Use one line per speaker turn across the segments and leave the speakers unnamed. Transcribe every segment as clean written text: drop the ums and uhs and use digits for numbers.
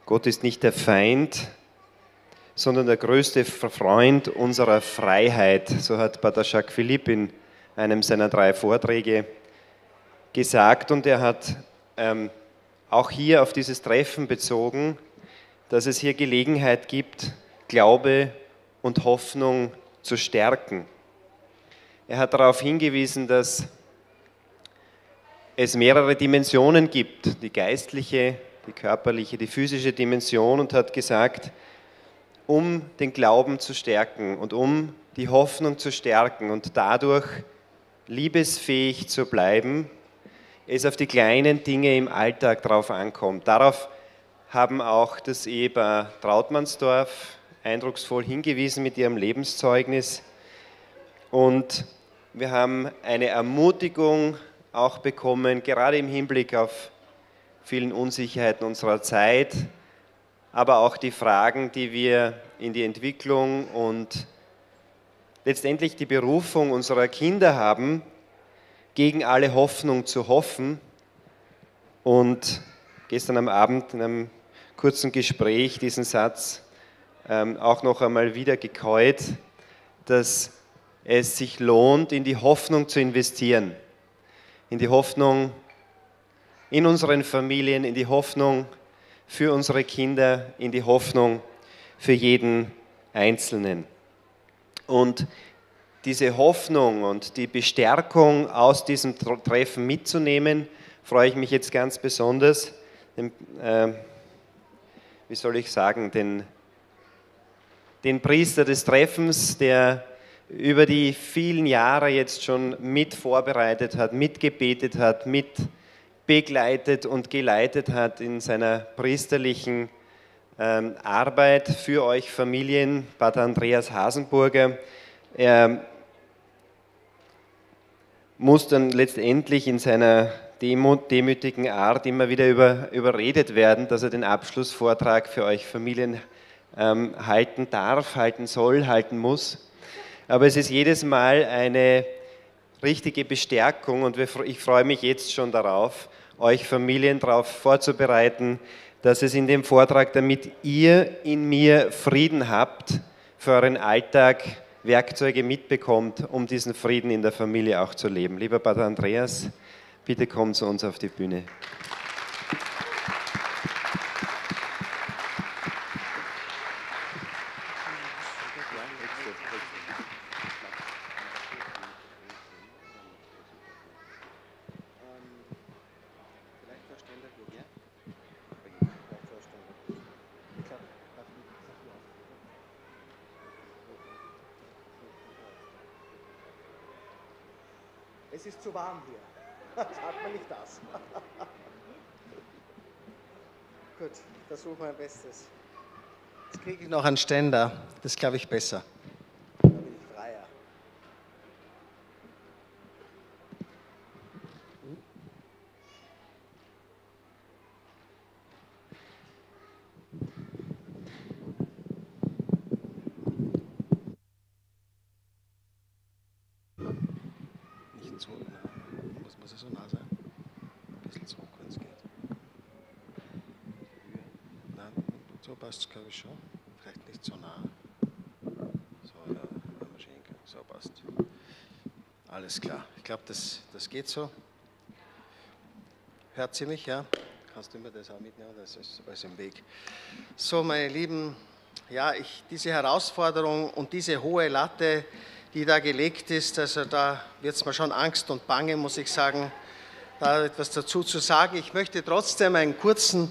Gott ist nicht der Feind, sondern der größte Freund unserer Freiheit. So hat Pater Jacques Philippe in einem seiner 3 Vorträge gesagt. Und er hat auch hier auf dieses Treffen bezogen, dass es hier Gelegenheit gibt, Glaube und Hoffnung zu stärken. Er hat darauf hingewiesen, dass es mehrere Dimensionen gibt, die geistliche, die körperliche, die physische Dimension, und hat gesagt, um den Glauben zu stärken und um die Hoffnung zu stärken und dadurch liebesfähig zu bleiben, es auf die kleinen Dinge im Alltag drauf ankommt. Darauf haben auch das Ehepaar Trautmannsdorf eindrucksvoll hingewiesen mit ihrem Lebenszeugnis. Und wir haben eine Ermutigung auch bekommen, gerade im Hinblick auf vielen Unsicherheiten unserer Zeit, aber auch die Fragen, die wir in die Entwicklung und letztendlich die Berufung unserer Kinder haben, gegen alle Hoffnung zu hoffen. Und gestern am Abend in einem kurzen Gespräch diesen Satz auch noch einmal wieder gekäut, dass es sich lohnt, in die Hoffnung zu investieren. In die Hoffnung in unseren Familien, in die Hoffnung für unsere Kinder, in die Hoffnung für jeden Einzelnen. Und diese Hoffnung und die Bestärkung aus diesem Treffen mitzunehmen, freue ich mich jetzt ganz besonders, wie soll ich sagen, den Priester des Treffens, der über die vielen Jahre jetzt schon mit vorbereitet hat, mitgebetet hat, mit begleitet und geleitet hat in seiner priesterlichen Arbeit für euch Familien, Pater Andreas Hasenburger. Er muss dann letztendlich in seiner demütigen Art immer wieder überredet werden, dass er den Abschlussvortrag für euch Familien halten darf, halten soll, halten muss. Aber es ist jedes Mal eine richtige Bestärkung und ich freue mich jetzt schon darauf, euch Familien darauf vorzubereiten, dass es in dem Vortrag, damit ihr in mir Frieden habt, für euren Alltag Werkzeuge mitbekommt, um diesen Frieden in der Familie auch zu leben. Lieber Pater Andreas, bitte komm zu uns auf die Bühne.
Es ist zu warm hier. Sagt man nicht das. Gut, ich versuche mein Bestes. Jetzt kriege ich noch einen Ständer. Das ist, glaube ich, besser. Da bin ich freier. Nicht so nah. Muss es so nah sein? Ein bisschen zurück, wenn es geht. Nein, so passt es, glaube ich, schon. Vielleicht nicht so nah. So, ja, Maschinengang. So passt. Alles klar. Ich glaube, das geht so. Hört sie mich, ja? Kannst du mir das auch mitnehmen? Das ist alles im Weg. So, meine Lieben, ja, diese Herausforderung und diese hohe Latte, die da gelegt ist, also da wird es mir schon Angst und Bange, muss ich sagen, da etwas dazu zu sagen. Ich möchte trotzdem einen kurzen,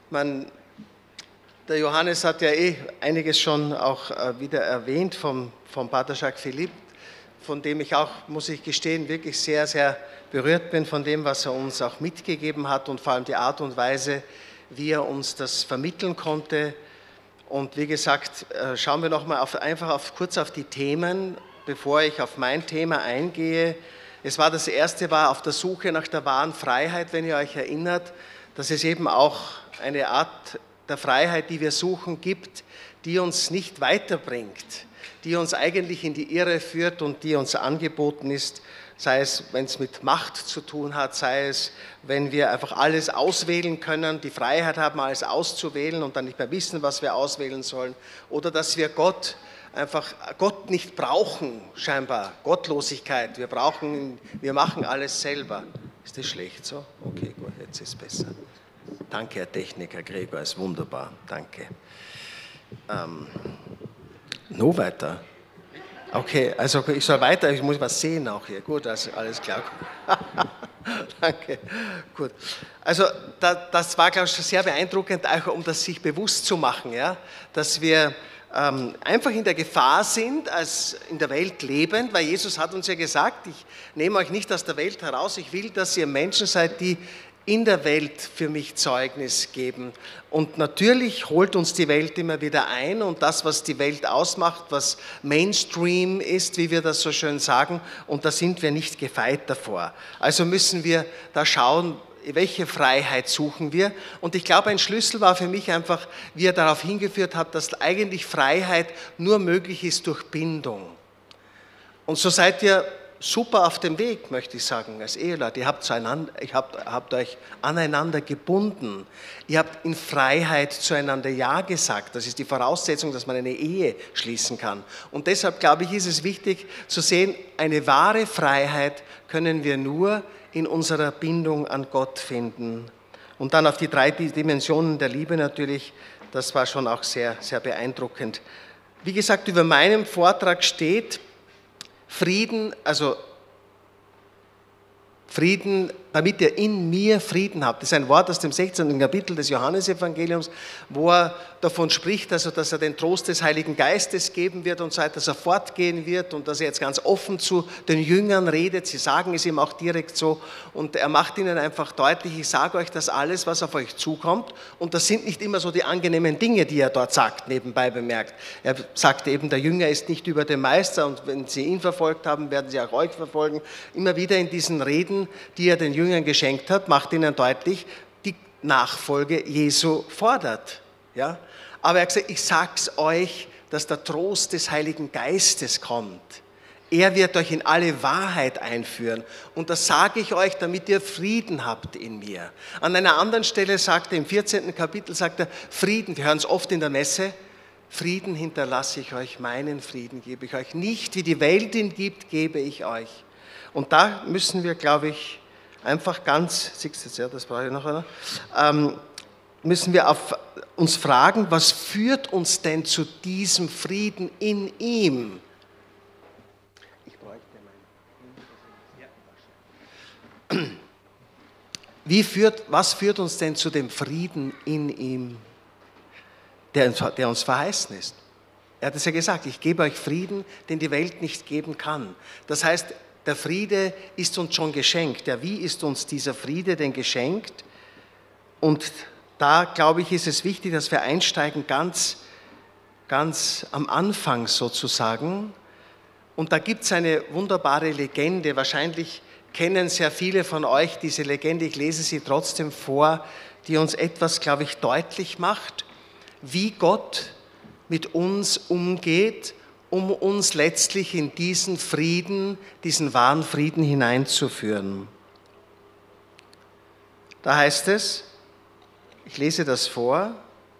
der Johannes hat ja einiges schon auch wieder erwähnt vom Pater Jacques Philippe, von dem ich auch, muss ich gestehen, wirklich sehr, sehr berührt bin von dem, was er uns auch mitgegeben hat und vor allem die Art und Weise, wie er uns das vermitteln konnte. Und wie gesagt, schauen wir nochmal kurz auf die Themen, bevor ich auf mein Thema eingehe. Das erste war auf der Suche nach der wahren Freiheit, wenn ihr euch erinnert, dass es eben auch eine Art der Freiheit, die wir suchen, gibt, die uns nicht weiterbringt, die uns eigentlich in die Irre führt und die uns angeboten ist sei es, wenn es mit Macht zu tun hat, sei es, wenn wir einfach alles auswählen können, die Freiheit haben, alles auszuwählen und dann nicht mehr wissen, was wir auswählen sollen, oder dass wir Gott nicht brauchen, scheinbar, Gottlosigkeit, wir machen alles selber. Ist das schlecht so? Okay, gut, jetzt ist es besser. Danke, Herr Techniker Gregor, ist wunderbar, danke. Noch weiter? Okay, also ich soll weiter, ich muss was sehen auch hier. Gut, also alles klar. Danke, gut. Also das war, glaube ich, sehr beeindruckend, auch um das sich bewusst zu machen, ja, dass wir einfach in der Gefahr sind, als in der Welt lebend, weil Jesus hat uns ja gesagt, ich nehme euch nicht aus der Welt heraus, ich will, dass ihr Menschen seid, die in der Welt für mich Zeugnis geben. Und natürlich holt uns die Welt immer wieder ein und das, was die Welt ausmacht, was Mainstream ist, wie wir das so schön sagen, und da sind wir nicht gefeit davor. Also müssen wir da schauen, welche Freiheit suchen wir? Und ich glaube, ein Schlüssel war für mich einfach, wie er darauf hingeführt hat, dass eigentlich Freiheit nur möglich ist durch Bindung. Und so seid ihr super auf dem Weg, möchte ich sagen, als Eheleute. Ihr habt euch aneinander gebunden. Ihr habt in Freiheit zueinander Ja gesagt. Das ist die Voraussetzung, dass man eine Ehe schließen kann. Und deshalb, glaube ich, ist es wichtig zu sehen, eine wahre Freiheit können wir nur in unserer Bindung an Gott finden. Und dann auf die 3 Dimensionen der Liebe natürlich, das war schon auch sehr, sehr beeindruckend. Wie gesagt, über meinem Vortrag steht Frieden, also Frieden, damit ihr in mir Frieden habt. Das ist ein Wort aus dem 16. Kapitel des Johannesevangeliums, wo er davon spricht, also dass er den Trost des Heiligen Geistes geben wird und so weiter, dass er fortgehen wird und dass er jetzt ganz offen zu den Jüngern redet. Sie sagen es ihm auch direkt so und er macht ihnen einfach deutlich, ich sage euch das alles, was auf euch zukommt und das sind nicht immer so die angenehmen Dinge, die er dort sagt, nebenbei bemerkt. Er sagte eben, der Jünger ist nicht über dem Meister und wenn sie ihn verfolgt haben, werden sie auch euch verfolgen. Immer wieder in diesen Reden, die er den Jüngern geschenkt hat, macht ihnen deutlich, die Nachfolge Jesu fordert. Ja? Aber er hat gesagt, ich sag's euch, dass der Trost des Heiligen Geistes kommt. Er wird euch in alle Wahrheit einführen. Und das sage ich euch, damit ihr Frieden habt in mir. An einer anderen Stelle sagt er, im 14. Kapitel sagt er, Frieden, wir hören es oft in der Messe, Frieden hinterlasse ich euch, meinen Frieden gebe ich euch. Nicht wie die Welt ihn gibt, gebe ich euch. Und da müssen wir, glaube ich, einfach ganz, siehst du jetzt, ja, das brauche ich noch einer, müssen wir uns fragen, was führt uns denn zu diesem Frieden in ihm? Ich bräuchte was führt uns denn zu dem Frieden in ihm, der uns verheißen ist? Er hat es ja gesagt, ich gebe euch Frieden, den die Welt nicht geben kann. Das heißt, der Friede ist uns schon geschenkt. Ja, wie ist uns dieser Friede denn geschenkt? Und da, glaube ich, ist es wichtig, dass wir einsteigen ganz am Anfang sozusagen. Und da gibt es eine wunderbare Legende. Wahrscheinlich kennen sehr viele von euch diese Legende. Ich lese sie trotzdem vor, die uns etwas, glaube ich, deutlich macht, wie Gott mit uns umgeht, um uns letztlich in diesen Frieden, diesen wahren Frieden hineinzuführen. Da heißt es, ich lese das vor,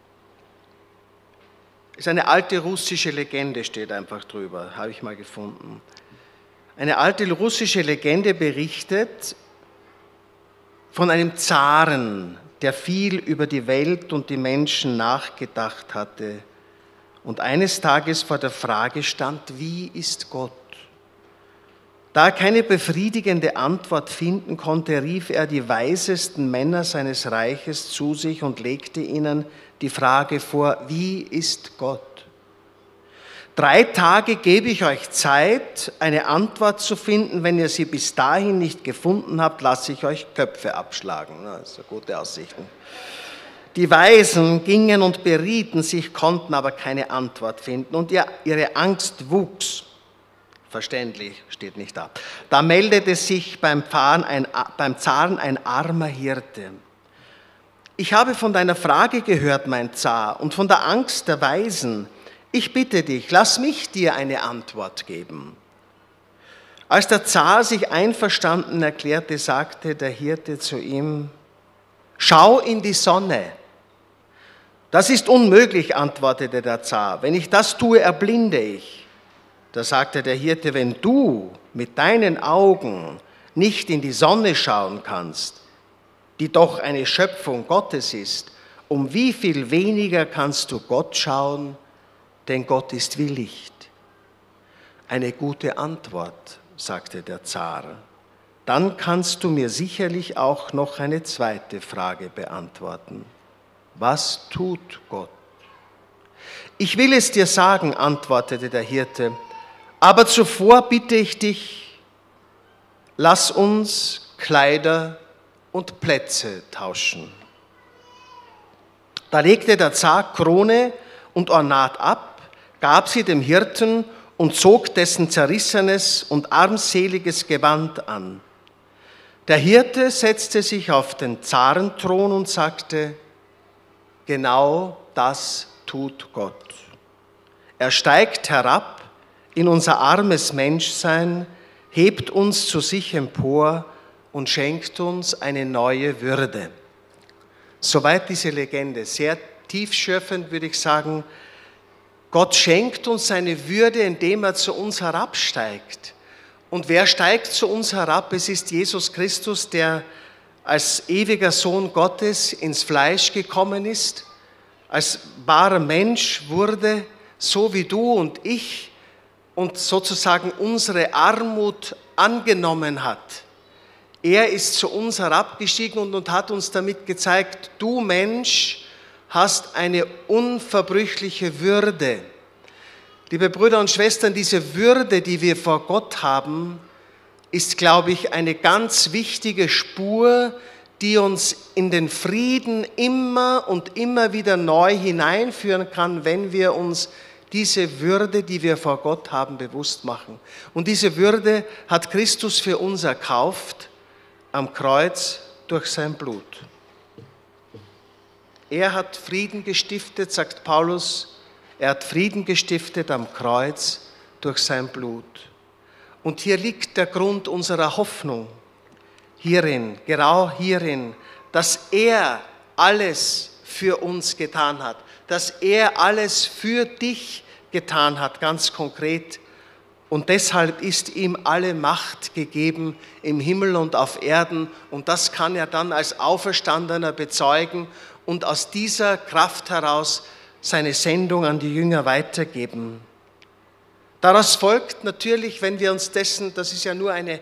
ist eine alte russische Legende, steht einfach drüber, habe ich mal gefunden. Eine alte russische Legende berichtet von einem Zaren, der viel über die Welt und die Menschen nachgedacht hatte und eines Tages vor der Frage stand, wie ist Gott? Da er keine befriedigende Antwort finden konnte, rief er die weisesten Männer seines Reiches zu sich und legte ihnen die Frage vor, wie ist Gott? 3 Tage gebe ich euch Zeit, eine Antwort zu finden. Wenn ihr sie bis dahin nicht gefunden habt, lasse ich euch Köpfe abschlagen. Das ist eine gute Aussichten. Die Weisen gingen und berieten sich, konnten aber keine Antwort finden und ihre Angst wuchs. Verständlich, steht nicht da. Da meldete sich beim Zaren ein armer Hirte. Ich habe von deiner Frage gehört, mein Zar, und von der Angst der Weisen. Ich bitte dich, lass mich dir eine Antwort geben. Als der Zar sich einverstanden erklärte, sagte der Hirte zu ihm: Schau in die Sonne. Das ist unmöglich, antwortete der Zar. Wenn ich das tue, erblinde ich. Da sagte der Hirte: Wenn du mit deinen Augen nicht in die Sonne schauen kannst, die doch eine Schöpfung Gottes ist, um wie viel weniger kannst du Gott schauen, denn Gott ist wie Licht. Eine gute Antwort, sagte der Zar. Dann kannst du mir sicherlich auch noch eine zweite Frage beantworten. Was tut Gott? Ich will es dir sagen, antwortete der Hirte, aber zuvor bitte ich dich, lass uns Kleider und Plätze tauschen. Da legte der Zar Krone und Ornat ab, gab sie dem Hirten und zog dessen zerrissenes und armseliges Gewand an. Der Hirte setzte sich auf den Zarenthron und sagte: Genau das tut Gott. Er steigt herab in unser armes Menschsein, hebt uns zu sich empor und schenkt uns eine neue Würde. Soweit diese Legende. Sehr tiefschürfend würde ich sagen, Gott schenkt uns seine Würde, indem er zu uns herabsteigt. Und wer steigt zu uns herab? Es ist Jesus Christus, der als ewiger Sohn Gottes ins Fleisch gekommen ist, als wahrer Mensch wurde, so wie du und ich, und sozusagen unsere Armut angenommen hat. Er ist zu uns herabgestiegen und hat uns damit gezeigt, du Mensch hast eine unverbrüchliche Würde. Liebe Brüder und Schwestern, diese Würde, die wir vor Gott haben, ist, glaube ich, eine ganz wichtige Spur, die uns in den Frieden immer und immer wieder neu hineinführen kann, wenn wir uns diese Würde, die wir vor Gott haben, bewusst machen. Und diese Würde hat Christus für uns erkauft am Kreuz durch sein Blut. Er hat Frieden gestiftet, sagt Paulus, er hat Frieden gestiftet am Kreuz durch sein Blut. Und hier liegt der Grund unserer Hoffnung, hierin, genau hierin, dass er alles für uns getan hat, dass er alles für dich getan hat, ganz konkret. Und deshalb ist ihm alle Macht gegeben im Himmel und auf Erden. Und das kann er dann als Auferstandener bezeugen und aus dieser Kraft heraus seine Sendung an die Jünger weitergeben. Daraus folgt natürlich, wenn wir uns dessen, das ist ja nur eine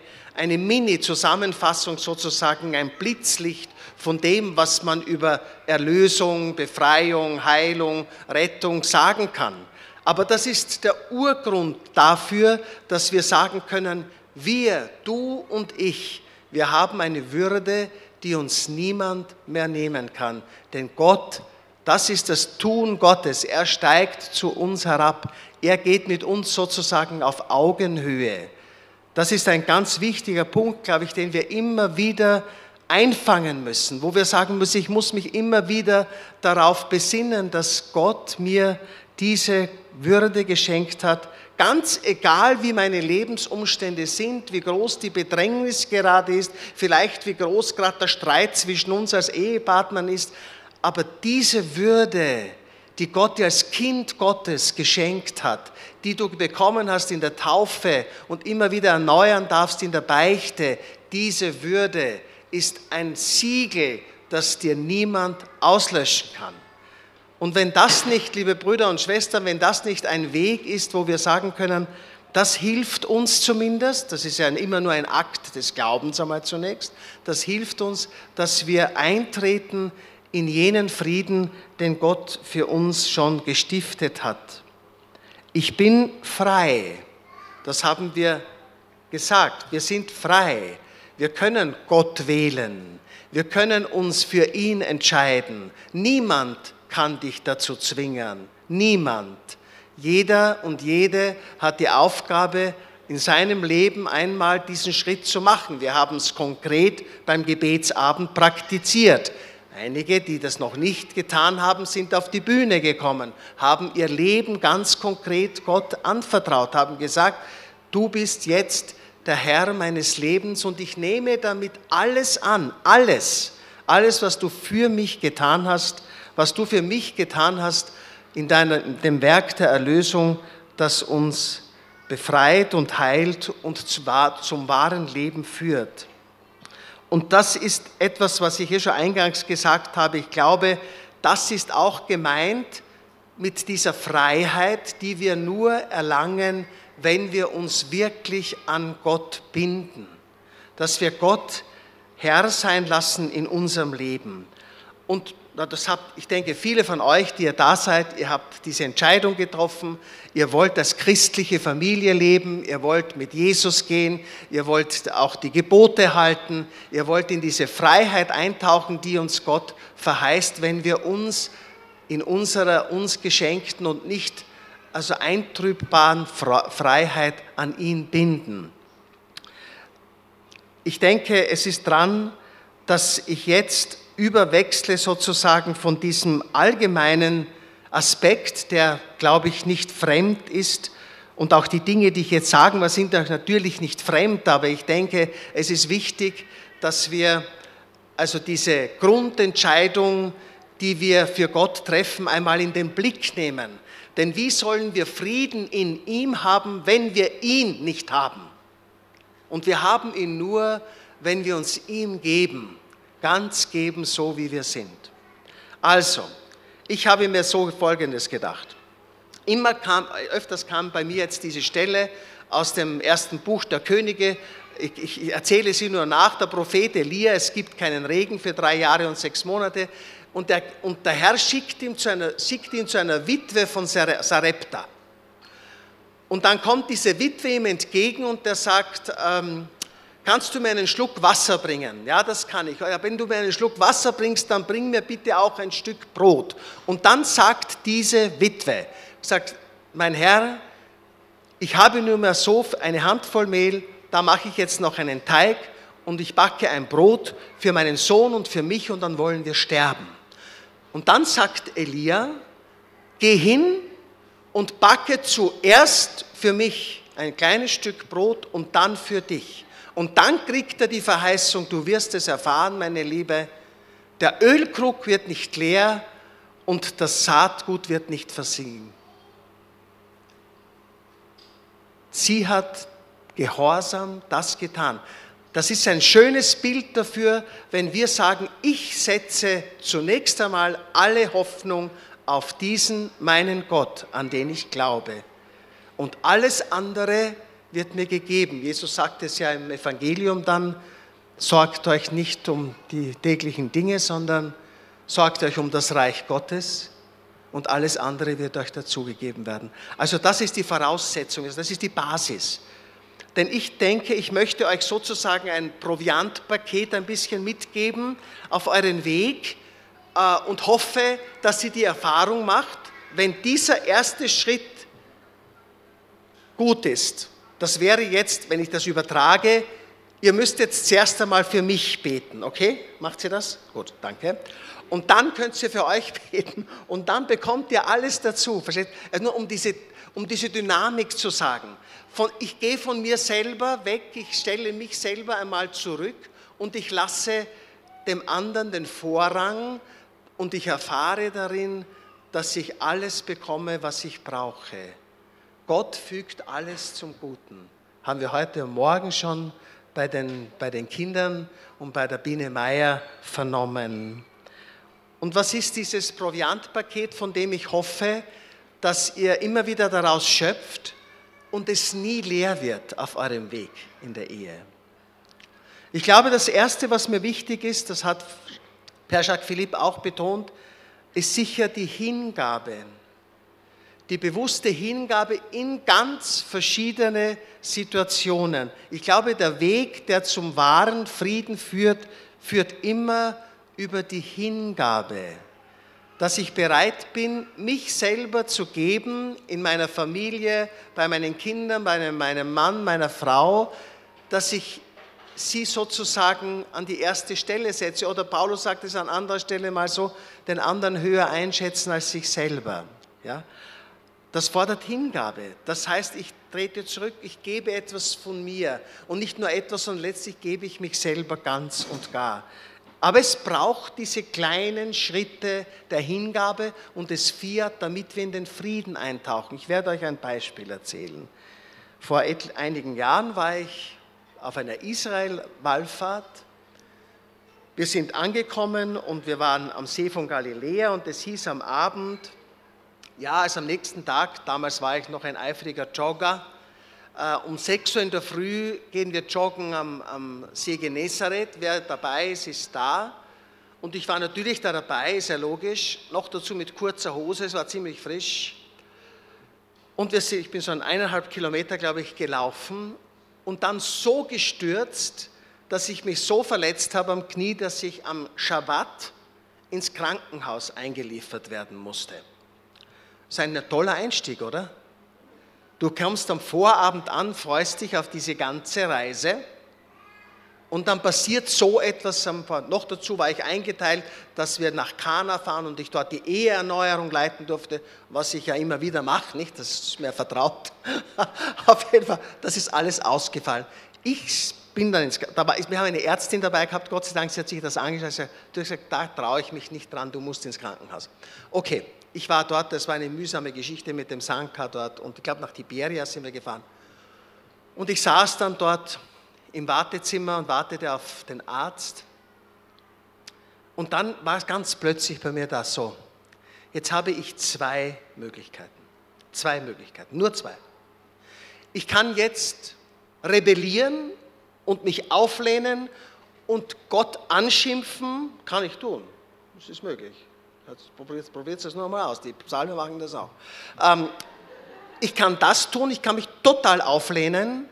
Mini-Zusammenfassung sozusagen, ein Blitzlicht von dem, was man über Erlösung, Befreiung, Heilung, Rettung sagen kann. Aber das ist der Urgrund dafür, dass wir sagen können, wir, du und ich, wir haben eine Würde, die uns niemand mehr nehmen kann. Denn Gott, das ist das Tun Gottes. Er steigt zu uns herab. Er geht mit uns sozusagen auf Augenhöhe. Das ist ein ganz wichtiger Punkt, glaube ich, den wir immer wieder einfangen müssen, wo wir sagen müssen, ich muss mich immer wieder darauf besinnen, dass Gott mir diese Würde geschenkt hat, ganz egal wie meine Lebensumstände sind, wie groß die Bedrängnis gerade ist, vielleicht wie groß gerade der Streit zwischen uns als Ehepartnern ist, aber diese Würde, die Gott dir als Kind Gottes geschenkt hat, die du bekommen hast in der Taufe und immer wieder erneuern darfst in der Beichte, diese Würde ist ein Siegel, das dir niemand auslöschen kann. Und wenn das nicht, liebe Brüder und Schwestern, wenn das nicht ein Weg ist, wo wir sagen können, das hilft uns zumindest, das ist ja immer nur ein Akt des Glaubens einmal zunächst, das hilft uns, dass wir eintreten in jenen Frieden, den Gott für uns schon gestiftet hat. Ich bin frei, das haben wir gesagt, wir sind frei, wir können Gott wählen, wir können uns für ihn entscheiden, niemand kann dich dazu zwingen. Niemand. Jeder und jede hat die Aufgabe, in seinem Leben einmal diesen Schritt zu machen. Wir haben es konkret beim Gebetsabend praktiziert. Einige, die das noch nicht getan haben, sind auf die Bühne gekommen, haben ihr Leben ganz konkret Gott anvertraut, haben gesagt, du bist jetzt der Herr meines Lebens und ich nehme damit alles an, alles, was du für mich getan hast, was du für mich getan hast in dem Werk der Erlösung, das uns befreit und heilt und zum wahren Leben führt. Und das ist etwas, was ich hier schon eingangs gesagt habe. Ich glaube, das ist auch gemeint mit dieser Freiheit, die wir nur erlangen, wenn wir uns wirklich an Gott binden. Dass wir Gott Herr sein lassen in unserem Leben. Und ich denke, viele von euch, die ihr da seid, ihr habt diese Entscheidung getroffen, ihr wollt als christliche Familie leben, ihr wollt mit Jesus gehen, ihr wollt auch die Gebote halten, ihr wollt in diese Freiheit eintauchen, die uns Gott verheißt, wenn wir uns in unserer uns geschenkten und nicht eintrübbaren Freiheit an ihn binden. Ich denke, es ist dran, dass ich jetzt überwechsle sozusagen von diesem allgemeinen Aspekt, der, glaube ich, nicht fremd ist. Und auch die Dinge, die ich jetzt sagen will, sind natürlich nicht fremd, aber ich denke, es ist wichtig, dass wir diese Grundentscheidung, die wir für Gott treffen, einmal in den Blick nehmen. Denn wie sollen wir Frieden in ihm haben, wenn wir ihn nicht haben? Und wir haben ihn nur, wenn wir uns ihm geben. Ganz geben, so wie wir sind. Also, ich habe mir so Folgendes gedacht. Öfters kam bei mir jetzt diese Stelle aus dem ersten Buch der Könige. Ich erzähle sie nur nach, der Prophet Elia, es gibt keinen Regen für 3 Jahre und 6 Monate. Und der Herr schickt ihn zu einer Witwe von Sarepta. Und dann kommt diese Witwe ihm entgegen und der sagt, kannst du mir einen Schluck Wasser bringen? Ja, das kann ich. Ja, wenn du mir einen Schluck Wasser bringst, dann bring mir bitte auch ein Stück Brot. Und dann sagt diese Witwe, mein Herr, ich habe nur mehr so eine Handvoll Mehl, da mache ich jetzt noch einen Teig und ich backe ein Brot für meinen Sohn und für mich und dann wollen wir sterben. Und dann sagt Elia, geh hin und backe zuerst für mich ein kleines Stück Brot und dann für dich. Und dann kriegt er die Verheißung, du wirst es erfahren, meine Liebe, der Ölkrug wird nicht leer und das Saatgut wird nicht versiegen. Sie hat gehorsam das getan. Das ist ein schönes Bild dafür, wenn wir sagen, ich setze zunächst einmal alle Hoffnung auf diesen meinen Gott, an den ich glaube. Und alles andere wird mir gegeben. Jesus sagt es ja im Evangelium dann, sorgt euch nicht um die täglichen Dinge, sondern sorgt euch um das Reich Gottes und alles andere wird euch dazugegeben werden. Also das ist die Voraussetzung, das ist die Basis. Denn ich denke, ich möchte euch sozusagen ein Proviantpaket ein bisschen mitgeben auf euren Weg und hoffe, dass ihr die Erfahrung macht, wenn dieser erste Schritt gut ist. Das wäre jetzt, wenn ich das übertrage, ihr müsst jetzt zuerst einmal für mich beten, okay? Macht ihr das? Gut, danke. Und dann könnt ihr für euch beten und dann bekommt ihr alles dazu. Versteht? Also nur um diese Dynamik zu sagen. Ich gehe von mir selber weg, ich stelle mich selber einmal zurück und ich lasse dem anderen den Vorrang und ich erfahre darin, dass ich alles bekomme, was ich brauche. Gott fügt alles zum Guten. Haben wir heute Morgen schon bei den Kindern und bei der Biene Meier vernommen. Und was ist dieses Proviantpaket, von dem ich hoffe, dass ihr immer wieder daraus schöpft und es nie leer wird auf eurem Weg in der Ehe? Ich glaube, das Erste, was mir wichtig ist, das hat Père Jacques Philippe auch betont, ist sicher die Hingabe. Die bewusste Hingabe in ganz verschiedene Situationen. Ich glaube, der Weg, der zum wahren Frieden führt, führt immer über die Hingabe. Dass ich bereit bin, mich selber zu geben in meiner Familie, bei meinen Kindern, bei meinem Mann, meiner Frau, dass ich sie sozusagen an die erste Stelle setze. Oder Paulus sagt es an anderer Stelle mal so, den anderen höher einschätzen als sich selber. Ja? Das fordert Hingabe. Das heißt, ich trete zurück, ich gebe etwas von mir. Und nicht nur etwas, sondern letztlich gebe ich mich selber ganz und gar. Aber es braucht diese kleinen Schritte der Hingabe und des Fiat, damit wir in den Frieden eintauchen. Ich werde euch ein Beispiel erzählen. Vor einigen Jahren war ich auf einer Israel-Wallfahrt. Wir sind angekommen und wir waren am See von Galiläa und es hieß am Abend, ja, also am nächsten Tag, damals war ich noch ein eifriger Jogger, um 6 Uhr in der Früh gehen wir joggen am See Genezareth. Wer dabei ist, ist da. Und ich war natürlich da dabei, ist ja logisch, noch dazu mit kurzer Hose, es war ziemlich frisch. Und ich bin so 1,5 Kilometer, glaube ich, gelaufen und dann so gestürzt, dass ich mich so verletzt habe am Knie, dass ich am Schabbat ins Krankenhaus eingeliefert werden musste. Das ist ein toller Einstieg, oder? Du kommst am Vorabend an, freust dich auf diese ganze Reise und dann passiert so etwas. Noch dazu war ich eingeteilt, dass wir nach Kana fahren und ich dort die Eheerneuerung leiten durfte, was ich ja immer wieder mache, nicht? Das ist mir vertraut. Auf jeden Fall, das ist alles ausgefallen. Ich bin dann wir haben eine Ärztin dabei gehabt, Gott sei Dank, sie hat sich das angeschaut, du hast gesagt, da traue ich mich nicht dran, du musst ins Krankenhaus. Okay, ich war dort, das war eine mühsame Geschichte mit dem Sanka dort und ich glaube nach Tiberias sind wir gefahren. Und ich saß dann dort im Wartezimmer und wartete auf den Arzt und dann war es ganz plötzlich bei mir da so, jetzt habe ich 2 Möglichkeiten, nur 2. Ich kann jetzt rebellieren und mich auflehnen und Gott anschimpfen, kann ich tun. Das ist möglich. Probiert es nur mal aus. Die Psalmen machen das auch. Ich kann das tun, ich kann mich total auflehnen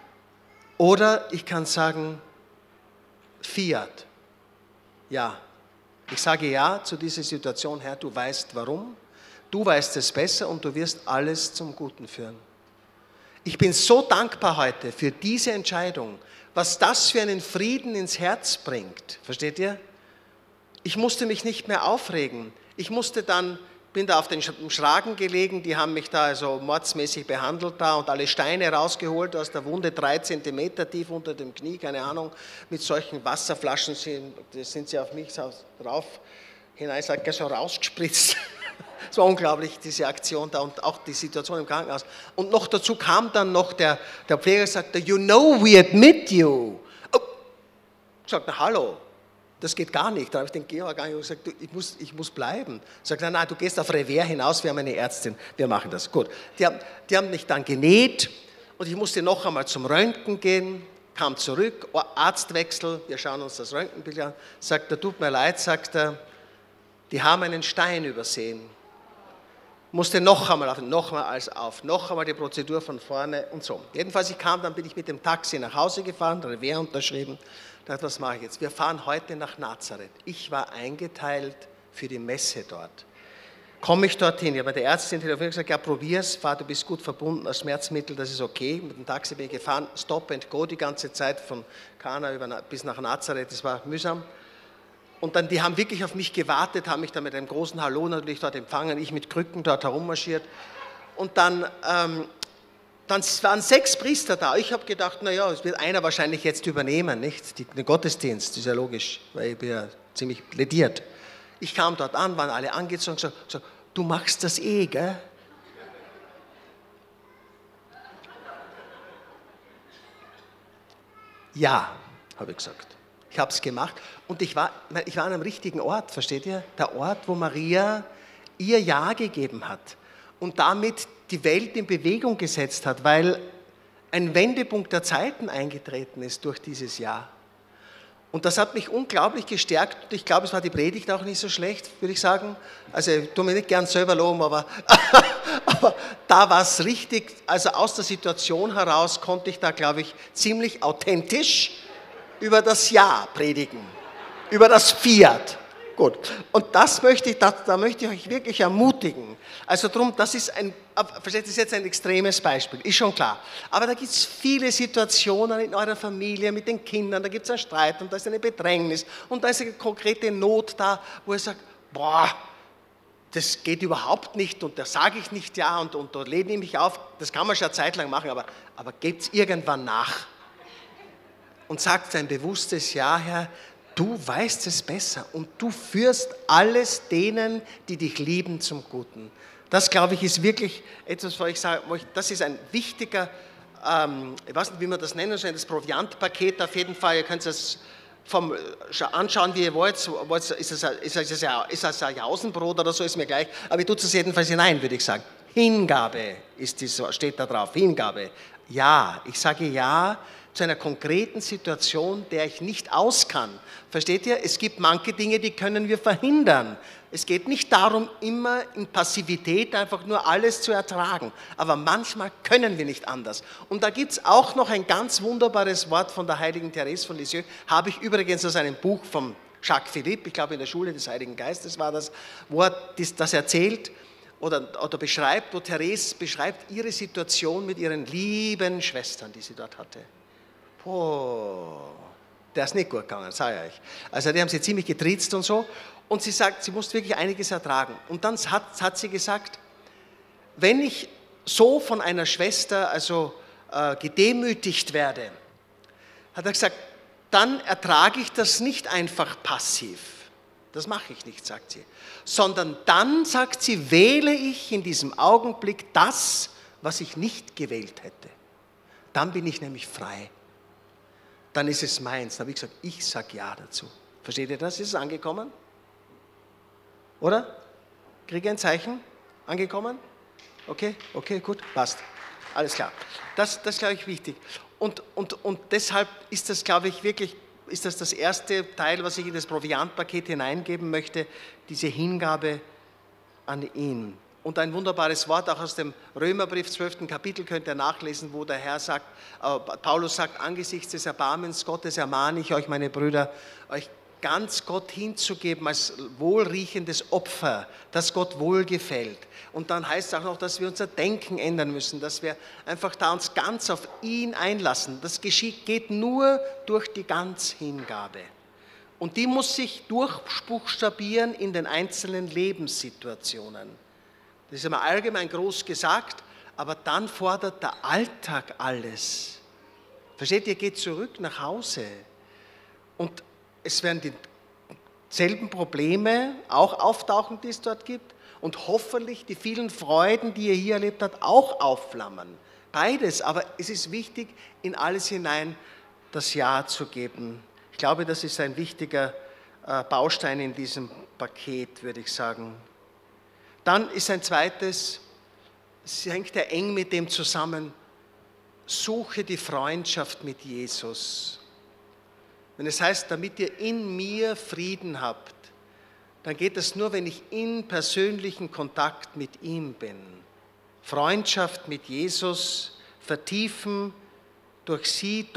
oder ich kann sagen, Fiat. Ja. Ich sage ja zu dieser Situation, Herr, du weißt warum, du weißt es besser und du wirst alles zum Guten führen. Ich bin so dankbar heute für diese Entscheidung, was das für einen Frieden ins Herz bringt. Versteht ihr? Ich musste mich nicht mehr aufregen. Bin da auf den Schragen gelegen, die haben mich da also mordsmäßig behandelt da und alle Steine rausgeholt aus der Wunde, 3 Zentimeter tief unter dem Knie, keine Ahnung, mit solchen Wasserflaschen sind sie auf mich drauf hinein, sagt so rausgespritzt. Es war unglaublich, diese Aktion da und auch die Situation im Krankenhaus. Und noch dazu kam dann noch der Pfleger und sagte, you know we admit you. Oh. Ich sagte, na, hallo, das geht gar nicht. Da habe ich den Georg angerufen und gesagt, ich muss bleiben. Er sagte, nein, du gehst auf Revers hinaus, wir haben eine Ärztin, wir machen das. Gut, die haben mich dann genäht und ich musste noch einmal zum Röntgen gehen, kam zurück, Arztwechsel, wir schauen uns das Röntgenbild an, sagt er, tut mir leid, sagt er, die haben einen Stein übersehen. Musste noch einmal die Prozedur von vorne und so. Jedenfalls, dann bin ich mit dem Taxi nach Hause gefahren, Revers unterschrieben. Dachte, was mache ich jetzt? Wir fahren heute nach Nazareth. Ich war eingeteilt für die Messe dort. Komme ich dorthin? Ich habe der Ärztin telefoniert gesagt, ja, probier's, fahr, du bist gut verbunden, als Schmerzmittel, das ist okay. Mit dem Taxi bin ich gefahren, Stop and Go die ganze Zeit von Kana bis nach Nazareth, das war mühsam. Und dann, die haben wirklich auf mich gewartet, haben mich dann mit einem großen Hallo natürlich dort empfangen, ich mit Krücken dort herummarschiert. Und dann waren 6 Priester da. Ich habe gedacht, naja, es wird einer wahrscheinlich jetzt übernehmen, nicht? Den Gottesdienst, ist ja logisch, weil ich bin ja ziemlich plädiert. Ich kam dort an, waren alle angezogen und gesagt, du machst das gell? Ja, habe ich gesagt. Ich habe es gemacht und ich war an einem richtigen Ort, versteht ihr? Der Ort, wo Maria ihr Ja gegeben hat und damit die Welt in Bewegung gesetzt hat, weil ein Wendepunkt der Zeiten eingetreten ist durch dieses Ja. Und das hat mich unglaublich gestärkt und ich glaube, es war die Predigt auch nicht so schlecht, würde ich sagen. Also ich tue mir nicht gern selber loben, aber da war es richtig, also aus der Situation heraus konnte ich da, glaube ich, ziemlich authentisch über das Ja predigen, über das Fiat. Gut, und da möchte ich euch wirklich ermutigen. Also darum, das ist jetzt ein extremes Beispiel, ist schon klar. Aber da gibt es viele Situationen in eurer Familie mit den Kindern, da gibt es einen Streit und da ist eine Bedrängnis und da ist eine konkrete Not da, wo ihr sagt, boah, das geht überhaupt nicht und da sage ich nicht ja und da lehne ich mich auf, das kann man schon eine Zeit lang machen, aber gebt es irgendwann nach und sagt ein bewusstes Ja, Herr, du weißt es besser und du führst alles denen, die dich lieben, zum Guten. Das, glaube ich, ist wirklich etwas, wo ich sage, das ist ein wichtiger, ich weiß nicht, wie man das nennen soll, das Proviantpaket auf jeden Fall, ihr könnt es anschauen, wie ihr wollt, ist das ein Jausenbrot oder so, ist mir gleich, aber ich tue es jedenfalls hinein, würde ich sagen. Hingabe steht da drauf, Hingabe. Ja, ich sage Ja zu einer konkreten Situation, der ich nicht aus kann. Versteht ihr? Es gibt manche Dinge, die können wir verhindern. Es geht nicht darum, immer in Passivität einfach nur alles zu ertragen. Aber manchmal können wir nicht anders. Und da gibt es auch noch ein ganz wunderbares Wort von der heiligen Therese von Lisieux. Habe ich übrigens aus einem Buch von Jacques Philippe, ich glaube in der Schule des Heiligen Geistes war das, wo er das erzählt oder beschreibt, wo Therese beschreibt ihre Situation mit ihren lieben Schwestern, die sie dort hatte. Oh, der ist nicht gut gegangen, sage ich euch. Also die haben sie ziemlich getriezt und so. Und sie sagt, sie musste wirklich einiges ertragen. Und dann hat sie gesagt, wenn ich so von einer Schwester gedemütigt werde, hat er gesagt, dann ertrage ich das nicht einfach passiv. Das mache ich nicht, sagt sie. Sondern dann, sagt sie, wähle ich in diesem Augenblick das, was ich nicht gewählt hätte. Dann bin ich nämlich frei. Dann ist es meins. Dann habe ich gesagt, ich sage Ja dazu. Versteht ihr das? Ist es angekommen? Oder? Kriege ich ein Zeichen? Angekommen? Okay, gut, passt. Alles klar. Das glaube ich, wichtig. Und deshalb ist das, glaube ich, wirklich, ist das erste Teil, was ich in das Proviantpaket hineingeben möchte, diese Hingabe an ihn. Und ein wunderbares Wort, auch aus dem Römerbrief, 12. Kapitel, könnt ihr nachlesen, wo der Herr sagt, Paulus sagt, angesichts des Erbarmens Gottes ermahne ich euch, meine Brüder, euch ganz Gott hinzugeben als wohlriechendes Opfer, das Gott wohlgefällt. Und dann heißt es auch noch, dass wir unser Denken ändern müssen, dass wir einfach da uns ganz auf ihn einlassen. Das geht nur durch die Ganzhingabe. Und die muss sich durchbuchstabieren in den einzelnen Lebenssituationen. Das ist immer allgemein groß gesagt, aber dann fordert der Alltag alles. Versteht ihr, geht zurück nach Hause und es werden dieselben Probleme auch auftauchen, die es dort gibt und hoffentlich die vielen Freuden, die ihr hier erlebt habt, auch aufflammen. Beides, aber es ist wichtig, in alles hinein das Ja zu geben. Ich glaube, das ist ein wichtiger Baustein in diesem Paket, würde ich sagen. Dann ist ein zweites, es hängt ja eng mit dem zusammen, suche die Freundschaft mit Jesus. Wenn es heißt, damit ihr in mir Frieden habt, dann geht es nur, wenn ich in persönlichen Kontakt mit ihm bin. Freundschaft mit Jesus vertiefen, durch sie,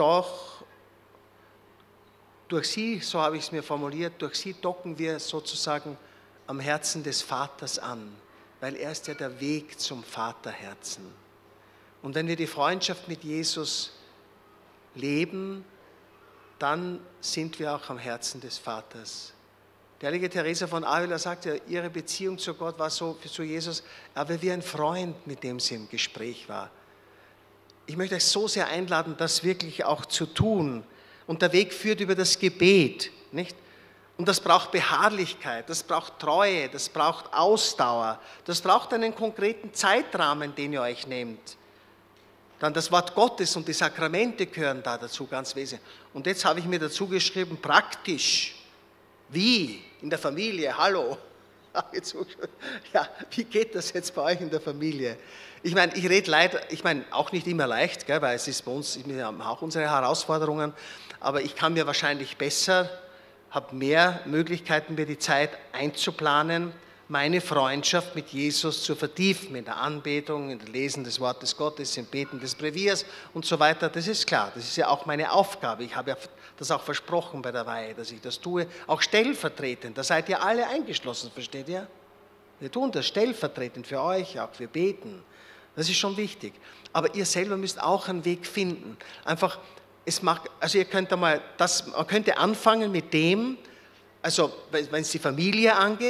so habe ich es mir formuliert, durch sie docken wir sozusagen am Herzen des Vaters an, weil er ist ja der Weg zum Vaterherzen. Und wenn wir die Freundschaft mit Jesus leben, dann sind wir auch am Herzen des Vaters. Die heilige Teresa von Avila sagt ja, ihre Beziehung zu Gott war so zu Jesus, aber wie ein Freund, mit dem sie im Gespräch war. Ich möchte euch so sehr einladen, das wirklich auch zu tun. Und der Weg führt über das Gebet, nicht? Und das braucht Beharrlichkeit, das braucht Treue, das braucht Ausdauer, das braucht einen konkreten Zeitrahmen, den ihr euch nehmt. Dann das Wort Gottes und die Sakramente gehören da dazu ganz wesentlich. Und jetzt habe ich mir dazu geschrieben, praktisch, wie in der Familie, hallo. Ja, wie geht das jetzt bei euch in der Familie? Ich meine, ich rede leider, auch nicht immer leicht, gell, weil es ist bei uns, wir haben auch unsere Herausforderungen, aber ich kann mir wahrscheinlich besser, habe mehr Möglichkeiten, mir die Zeit einzuplanen, meine Freundschaft mit Jesus zu vertiefen, in der Anbetung, in dem Lesen des Wortes Gottes, im Beten des Breviers und so weiter. Das ist klar, das ist ja auch meine Aufgabe. Ich habe ja das auch versprochen bei der Weihe, dass ich das tue, auch stellvertretend. Da seid ihr alle eingeschlossen, versteht ihr? Wir tun das stellvertretend für euch, auch wir beten. Das ist schon wichtig. Aber ihr selber müsst auch einen Weg finden. Einfach, ihr könnt man könnte anfangen mit dem, also wenn es die Familie angeht,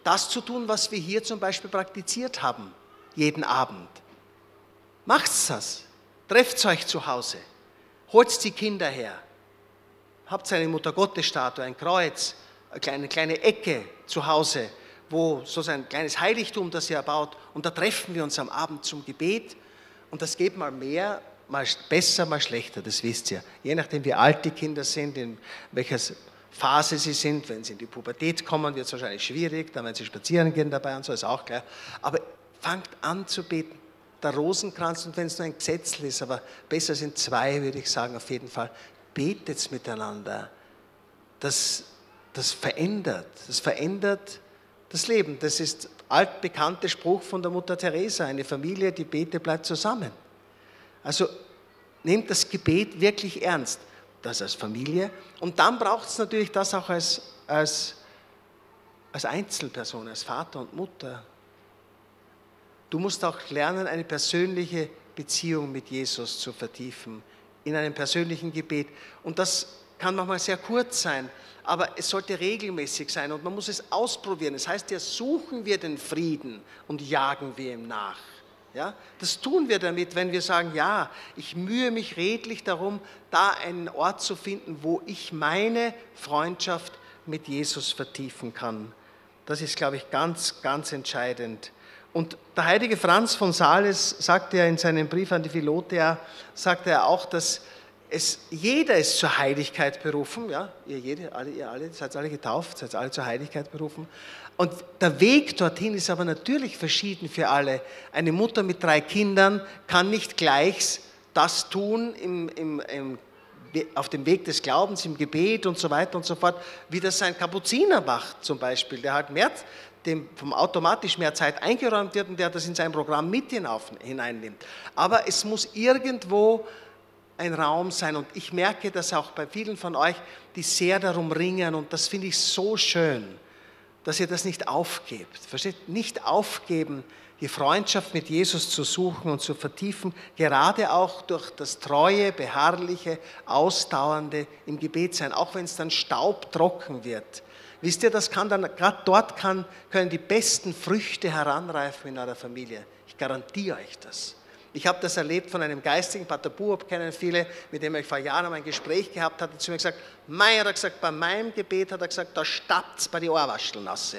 das zu tun, was wir hier zum Beispiel praktiziert haben, jeden Abend. Macht's das. Trefft euch zu Hause. Holt die Kinder her. Habt eine Mutter-Gottes-Statue, ein Kreuz, eine kleine Ecke zu Hause, wo so ein kleines Heiligtum, das ihr erbaut. Und da treffen wir uns am Abend zum Gebet. Und das geht mal mehr, mal besser, mal schlechter, das wisst ihr. Je nachdem, wie alt die Kinder sind, in welcher Phase sie sind. Wenn sie in die Pubertät kommen, wird es wahrscheinlich schwierig. Dann werden sie spazieren gehen dabei und so, ist auch klar. Aber fangt an zu beten. Der Rosenkranz, und wenn es nur ein Gesetzel ist, aber besser sind 2, würde ich sagen, auf jeden Fall. Betet miteinander. Das verändert das Leben. Das ist altbekannter Spruch von der Mutter Teresa. Eine Familie, die betet, bleibt zusammen. Also nehmt das Gebet wirklich ernst. Das als Familie. Und dann braucht es natürlich das auch als Einzelperson, als Vater und Mutter. Du musst auch lernen, eine persönliche Beziehung mit Jesus zu vertiefen, in einem persönlichen Gebet. Und das kann manchmal sehr kurz sein, aber es sollte regelmäßig sein und man muss es ausprobieren. Das heißt ja, suchen wir den Frieden und jagen wir ihm nach. Ja? Das tun wir damit, wenn wir sagen, ja, ich mühe mich redlich darum, da einen Ort zu finden, wo ich meine Freundschaft mit Jesus vertiefen kann. Das ist, glaube ich, ganz, ganz entscheidend. Und der heilige Franz von Sales sagt ja in seinem Brief an die Philothea, sagt er auch, dass jeder ist zur Heiligkeit berufen, ja, ihr alle, seid alle getauft, seid alle zur Heiligkeit berufen. Und der Weg dorthin ist aber natürlich verschieden für alle. Eine Mutter mit 3 Kindern kann nicht gleich das tun auf dem Weg des Glaubens, im Gebet und so weiter und so fort, wie das ein Kapuziner macht zum Beispiel, der halt dem vom automatisch mehr Zeit eingeräumt wird und der das in sein Programm mit hineinnimmt. Aber es muss irgendwo ein Raum sein und ich merke das auch bei vielen von euch, die sehr darum ringen und das finde ich so schön, dass ihr das nicht aufgebt. Versteht? Nicht aufgeben, die Freundschaft mit Jesus zu suchen und zu vertiefen, gerade auch durch das treue, beharrliche, ausdauernde im Gebet sein, auch wenn es dann staubtrocken wird. Wisst ihr, das kann dann, gerade dort können die besten Früchte heranreifen in eurer Familie. Ich garantiere euch das. Ich habe das erlebt von einem Geistigen, Pater Buob, kennen viele, mit dem ich vor Jahren ein Gespräch gehabt hatte, zu mir gesagt, hat er gesagt, bei meinem Gebet hat er gesagt, da stappt es bei die Ohrwascheln nasse.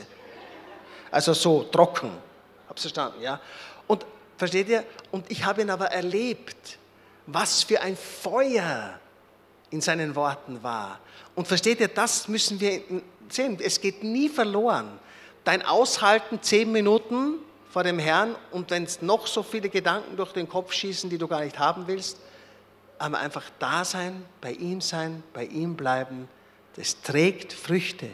Also so trocken. Hab's verstanden, ja? Und versteht ihr? Und ich habe ihn aber erlebt, was für ein Feuer in seinen Worten war. Und versteht ihr, das müssen wir sehen. Es geht nie verloren. Dein Aushalten 10 Minuten vor dem Herrn und wenn es noch so viele Gedanken durch den Kopf schießen, die du gar nicht haben willst, aber einfach da sein, bei ihm bleiben, das trägt Früchte.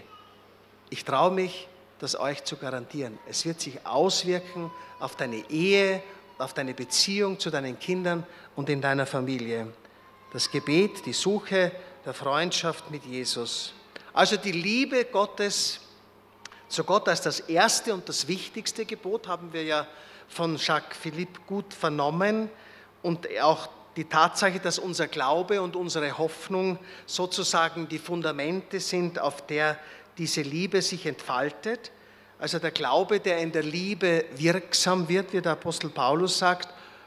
Ich traue mich, das euch zu garantieren. Es wird sich auswirken auf deine Ehe, auf deine Beziehung zu deinen Kindern und in deiner Familie. Das Gebet, die Suche der Freundschaft mit Jesus. Also die Liebe Gottes zu Gott als das erste und das wichtigste Gebot haben wir ja von Jacques Philippe gut vernommen und auch die Tatsache, dass unser Glaube und unsere Hoffnung sozusagen die Fundamente sind, auf der diese Liebe sich entfaltet. Also der Glaube, der in der Liebe wirksam wird, wie der Apostel Paulus sagt,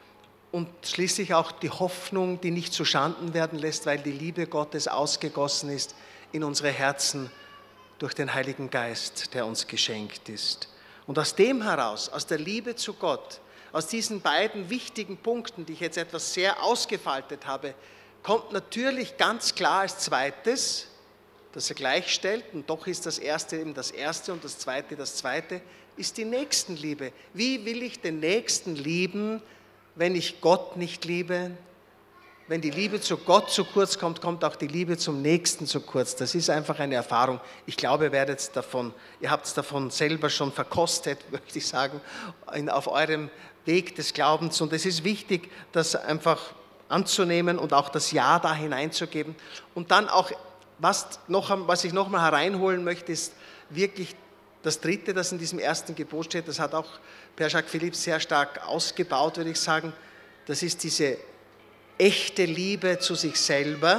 und schließlich auch die Hoffnung, die nicht zuschanden werden lässt, weil die Liebe Gottes ausgegossen ist in unsere Herzen durch den Heiligen Geist, der uns geschenkt ist. Und aus dem heraus, aus der Liebe zu Gott, aus diesen beiden wichtigen Punkten, die ich jetzt etwas sehr ausgefaltet habe, kommt natürlich ganz klar als zweites, dass er gleichstellt, und doch ist das erste eben das erste und das zweite, ist die Nächstenliebe. Wie will ich den Nächsten lieben, wenn ich Gott nicht liebe? Wenn die Liebe zu Gott zu kurz kommt, kommt auch die Liebe zum Nächsten zu kurz. Das ist einfach eine Erfahrung. Ich glaube, ihr habt es davon selber schon verkostet, möchte ich sagen, auf eurem Weg des Glaubens. Und es ist wichtig, das einfach anzunehmen und auch das Ja da hineinzugeben. Und dann auch, was ich nochmal hereinholen möchte, ist wirklich das Dritte, das in diesem ersten Gebot steht. Das hat auch Père Jacques Philippe sehr stark ausgebaut, würde ich sagen. Das ist diese echte Liebe zu sich selber,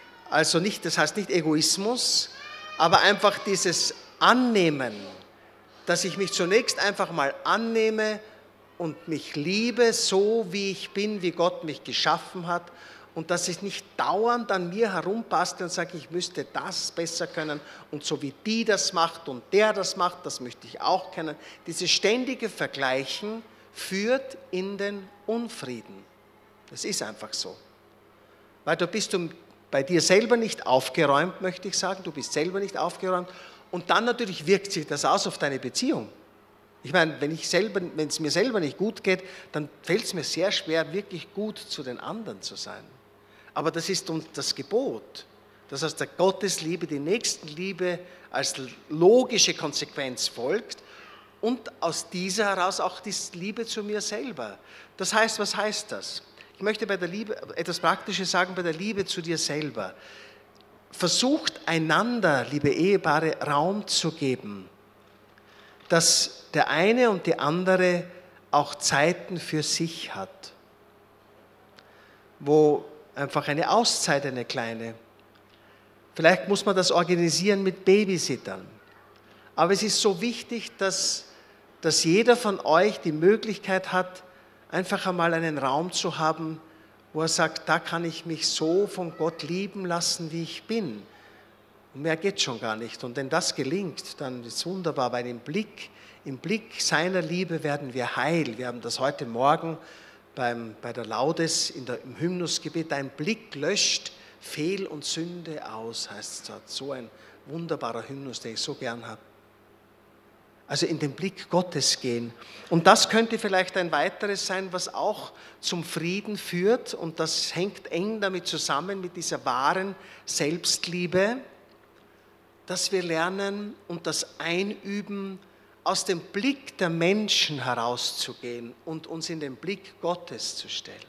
das heißt nicht Egoismus, aber einfach dieses Annehmen dass ich mich zunächst einfach mal annehme und mich liebe, so wie ich bin, wie Gott mich geschaffen hat, und dass ich nicht dauernd an mir herumpasse und sage, ich müsste das besser können und so wie die das macht und der das macht, das möchte ich auch können. Dieses ständige Vergleichen führt in den Unfrieden. Das ist einfach so. Weil du bist bei dir selber nicht aufgeräumt, möchte ich sagen, du bist selber nicht aufgeräumt, und dann natürlich wirkt sich das aus auf deine Beziehung. Ich meine, wenn es mir selber nicht gut geht, dann fällt es mir sehr schwer, wirklich gut zu den anderen zu sein. Aber das ist uns das Gebot, dass aus der Gottesliebe die Nächstenliebe als logische Konsequenz folgt und aus dieser heraus auch die Liebe zu mir selber. Das heißt, was heißt das? Ich möchte bei der Liebe etwas Praktisches sagen, bei der Liebe zu dir selber. Versucht einander, liebe Ehepaare, Raum zu geben, dass der eine und die andere auch Zeiten für sich hat, wo einfach eine Auszeit, eine kleine. Vielleicht muss man das organisieren mit Babysittern. Aber es ist so wichtig, dass jeder von euch die Möglichkeit hat, einfach einmal einen Raum zu haben, wo er sagt, da kann ich mich so von Gott lieben lassen, wie ich bin. Und mehr geht schon gar nicht. Und wenn das gelingt, dann ist es wunderbar, weil im Blick seiner Liebe werden wir heil. Wir haben das heute Morgen bei der Laudes im Hymnusgebet, dein Blick löscht Fehl und Sünde aus, heißt es dort. So ein wunderbarer Hymnus, den ich so gern habe. Also in den Blick Gottes gehen. Und das könnte vielleicht ein weiteres sein, was auch zum Frieden führt, und das hängt eng damit zusammen, mit dieser wahren Selbstliebe, dass wir lernen und das einüben, aus dem Blick der Menschen herauszugehen und uns in den Blick Gottes zu stellen.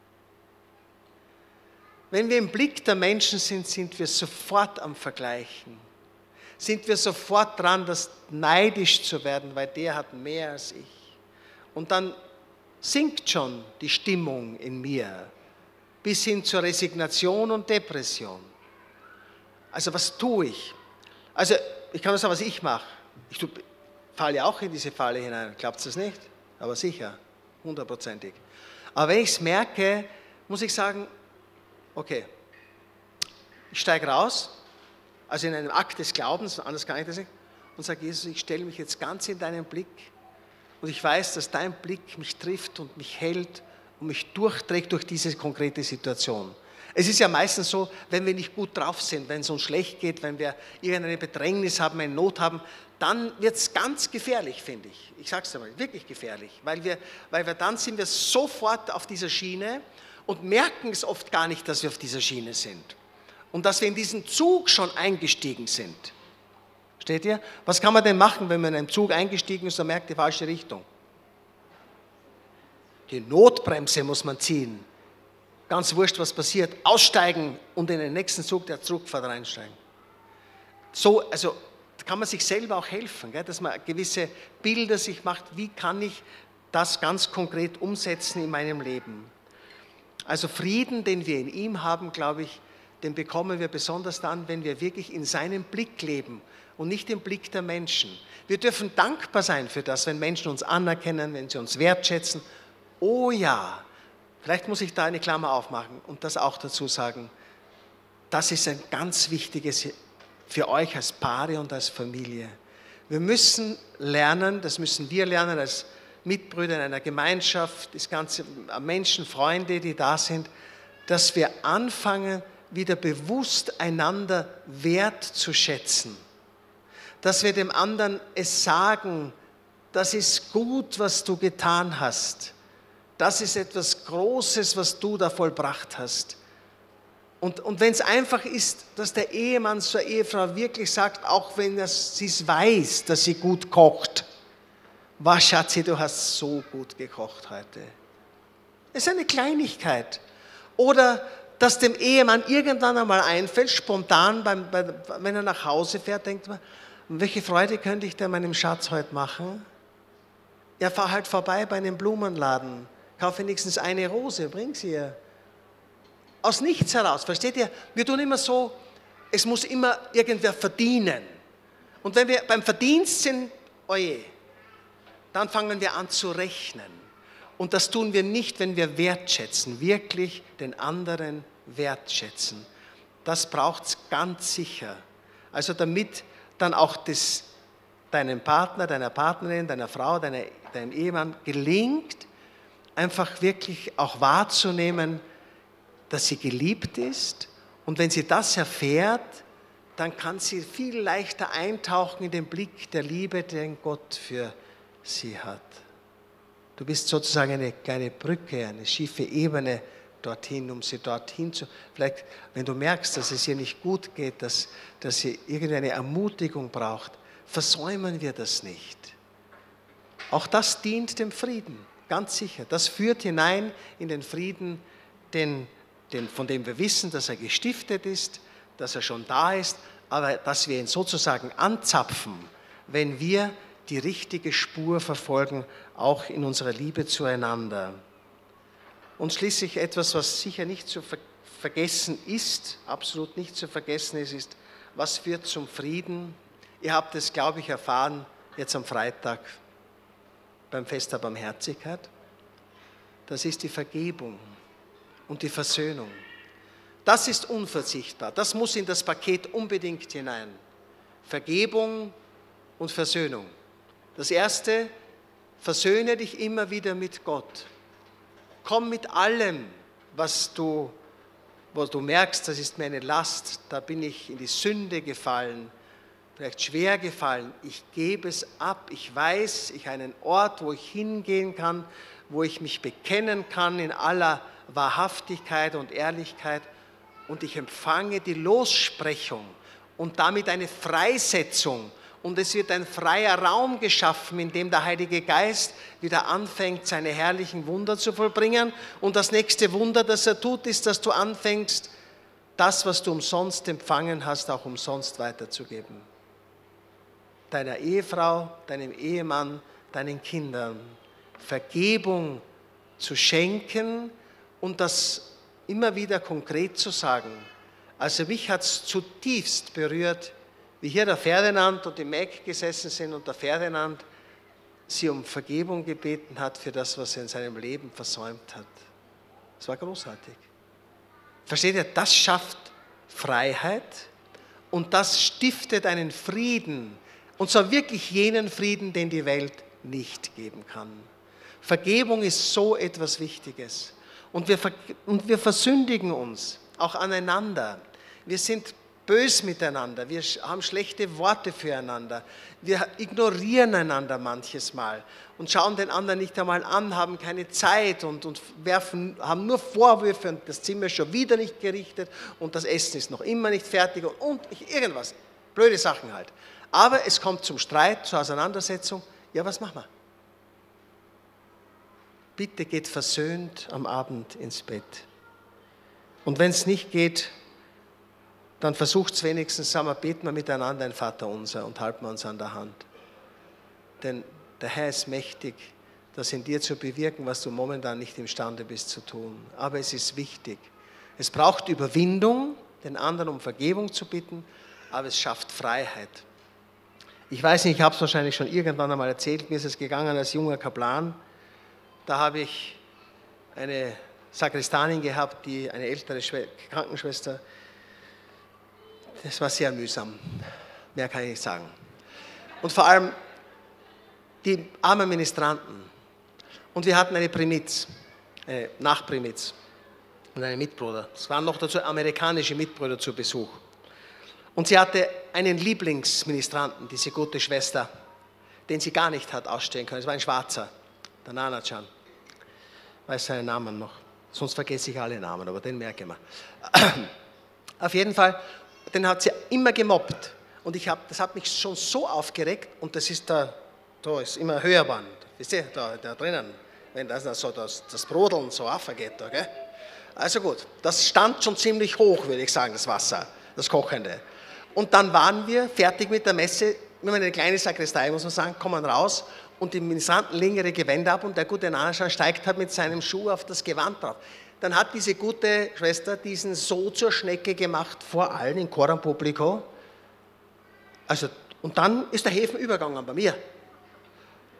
Wenn wir im Blick der Menschen sind, sind wir sofort am Vergleichen. Sind wir sofort dran, das neidisch zu werden, weil der hat mehr als ich. Und dann sinkt schon die Stimmung in mir, bis hin zur Resignation und Depression. Also was tue ich? Also ich kann nur sagen, was ich mache. Ich falle auch in diese Falle hinein, glaubt ihr das nicht? Aber sicher, 100%ig. Aber wenn ich es merke, muss ich sagen, okay, ich steige raus, also in einem Akt des Glaubens, anders kann ich das nicht, und sage, Jesus, ich stelle mich jetzt ganz in deinen Blick, und ich weiß, dass dein Blick mich trifft und mich hält und mich durchträgt durch diese konkrete Situation. Es ist ja meistens so, wenn wir nicht gut drauf sind, wenn es uns schlecht geht, wenn wir irgendeine Bedrängnis haben, eine Not haben, dann wird es ganz gefährlich, finde ich. Ich sage es einmal, wirklich gefährlich, weil wir dann sind wir sofort auf dieser Schiene und merken es oft gar nicht, dass wir auf dieser Schiene sind und dass wir in diesen Zug schon eingestiegen sind. Versteht ihr? Was kann man denn machen, wenn man in einen Zug eingestiegen ist und merkt die falsche Richtung? Die Notbremse muss man ziehen. Ganz wurscht, was passiert. Aussteigen und in den nächsten Zug, der Zugfahrt reinsteigen. So, also kann man sich selber auch helfen, gell? Dass man gewisse Bilder sich macht, wie kann ich das ganz konkret umsetzen in meinem Leben. Also Frieden, den wir in ihm haben, glaube ich, den bekommen wir besonders dann, wenn wir wirklich in seinem Blick leben und nicht im Blick der Menschen. Wir dürfen dankbar sein für das, wenn Menschen uns anerkennen, wenn sie uns wertschätzen. Oh ja, vielleicht muss ich da eine Klammer aufmachen und das auch dazu sagen, das ist ein ganz wichtiges für euch als Paare und als Familie. Wir müssen lernen, das müssen wir lernen als Mitbrüder in einer Gemeinschaft, das ganze Menschen, Freunde, die da sind, dass wir anfangen, wieder bewusst einander wertzuschätzen. Dass wir dem anderen es sagen, das ist gut, was du getan hast. Das ist etwas Großes, was du da vollbracht hast. Und wenn es einfach ist, dass der Ehemann zur Ehefrau wirklich sagt, auch wenn sie es weiß, dass sie gut kocht, was, Schatzi, du hast so gut gekocht heute. Das ist eine Kleinigkeit. Oder dass dem Ehemann irgendwann einmal einfällt, spontan, wenn er nach Hause fährt, denkt man, welche Freude könnte ich denn meinem Schatz heute machen? Ja, fahr halt vorbei bei einem Blumenladen, kauf wenigstens eine Rose, bring sie ihr. Aus nichts heraus, versteht ihr? Wir tun immer so, es muss immer irgendwer verdienen. Und wenn wir beim Verdienst sind, oje, dann fangen wir an zu rechnen. Und das tun wir nicht, wenn wir wertschätzen, wirklich den anderen wertschätzen. Das braucht es ganz sicher. Also damit dann auch deinem Partner, deiner Partnerin, deiner Frau, deinem Ehemann gelingt, einfach wirklich auch wahrzunehmen, dass sie geliebt ist. Und wenn sie das erfährt, dann kann sie viel leichter eintauchen in den Blick der Liebe, den Gott für sie hat. Du bist sozusagen eine kleine Brücke, eine schiefe Ebene dorthin, um sie dorthin zu... Vielleicht, wenn du merkst, dass es ihr nicht gut geht, dass sie irgendeine Ermutigung braucht, versäumen wir das nicht. Auch das dient dem Frieden, ganz sicher. Das führt hinein in den Frieden, von dem wir wissen, dass er gestiftet ist, dass er schon da ist, aber dass wir ihn sozusagen anzapfen, wenn wir die richtige Spur verfolgen, auch in unserer Liebe zueinander. Und schließlich etwas, was sicher nicht zu vergessen ist, absolut nicht zu vergessen ist, was führt zum Frieden? Ihr habt es, glaube ich, erfahren, jetzt am Freitag beim Fest der Barmherzigkeit. Das ist die Vergebung und die Versöhnung. Das ist unverzichtbar. Das muss in das Paket unbedingt hinein. Vergebung und Versöhnung. Das Erste, versöhne dich immer wieder mit Gott. Komm mit allem, wo du merkst, das ist mir eine Last, da bin ich in die Sünde gefallen, vielleicht schwer gefallen. Ich gebe es ab. Ich weiß, ich habe einen Ort, wo ich hingehen kann, wo ich mich bekennen kann in aller Wahrhaftigkeit und Ehrlichkeit. Und ich empfange die Lossprechung und damit eine Freisetzung. Und es wird ein freier Raum geschaffen, in dem der Heilige Geist wieder anfängt, seine herrlichen Wunder zu vollbringen. Und das nächste Wunder, das er tut, ist, dass du anfängst, das, was du umsonst empfangen hast, auch umsonst weiterzugeben. Deiner Ehefrau, deinem Ehemann, deinen Kindern. Vergebung zu schenken und das immer wieder konkret zu sagen. Also mich hat es zutiefst berührt, wie hier der Ferdinand und die Meg gesessen sind und der Ferdinand sie um Vergebung gebeten hat für das, was er in seinem Leben versäumt hat. Das war großartig. Versteht ihr, das schafft Freiheit und das stiftet einen Frieden, und zwar wirklich jenen Frieden, den die Welt nicht geben kann. Vergebung ist so etwas Wichtiges und wir versündigen uns auch aneinander. Wir sind bös miteinander, wir haben schlechte Worte füreinander, wir ignorieren einander manches Mal und schauen den anderen nicht einmal an, haben keine Zeit und haben nur Vorwürfe und das Zimmer ist schon wieder nicht gerichtet und das Essen ist noch immer nicht fertig und irgendwas, blöde Sachen halt. Aber es kommt zum Streit, zur Auseinandersetzung, ja, was machen wir? Bitte geht versöhnt am Abend ins Bett. Und wenn es nicht geht, dann versucht es wenigstens, sagen wir, beten wir miteinander ein Vaterunser und halten wir uns an der Hand. Denn der Herr ist mächtig, das in dir zu bewirken, was du momentan nicht imstande bist zu tun. Aber es ist wichtig. Es braucht Überwindung, den anderen um Vergebung zu bitten, aber es schafft Freiheit. Ich weiß nicht, ich habe es wahrscheinlich schon irgendwann einmal erzählt, mir ist es gegangen als junger Kaplan. Da habe ich eine Sakristanin gehabt, eine ältere Krankenschwester. Das war sehr mühsam, mehr kann ich nicht sagen. Und vor allem die armen Ministranten. Und wir hatten eine Primiz, eine Nachprimiz und einen Mitbruder. Es waren noch dazu amerikanische Mitbrüder zu Besuch. Und sie hatte einen Lieblingsministranten, diese gute Schwester, den sie gar nicht hat ausstehen können. Es war ein Schwarzer, der Nana-Chan. Ich weiß seinen Namen noch. Sonst vergesse ich alle Namen, aber den merke ich mir. Auf jeden Fall, den hat sie immer gemobbt. Und das hat mich schon so aufgeregt. Und das ist da ist immer Höherband. Wisst ihr, da drinnen, wenn das Brodeln so aufgeht. Da, gell? Also gut, das stand schon ziemlich hoch, würde ich sagen, das Wasser, das Kochende. Und dann waren wir fertig mit der Messe, wir haben eine kleine Sakristei, muss man sagen, kommen raus und die Ministranten legen ihre Gewänder ab und der gute Nanaschan steigt halt mit seinem Schuh auf das Gewand drauf. Dann hat diese gute Schwester diesen so zur Schnecke gemacht, vor allen in Coram Publico. Also, und dann ist der Häfen übergegangen bei mir.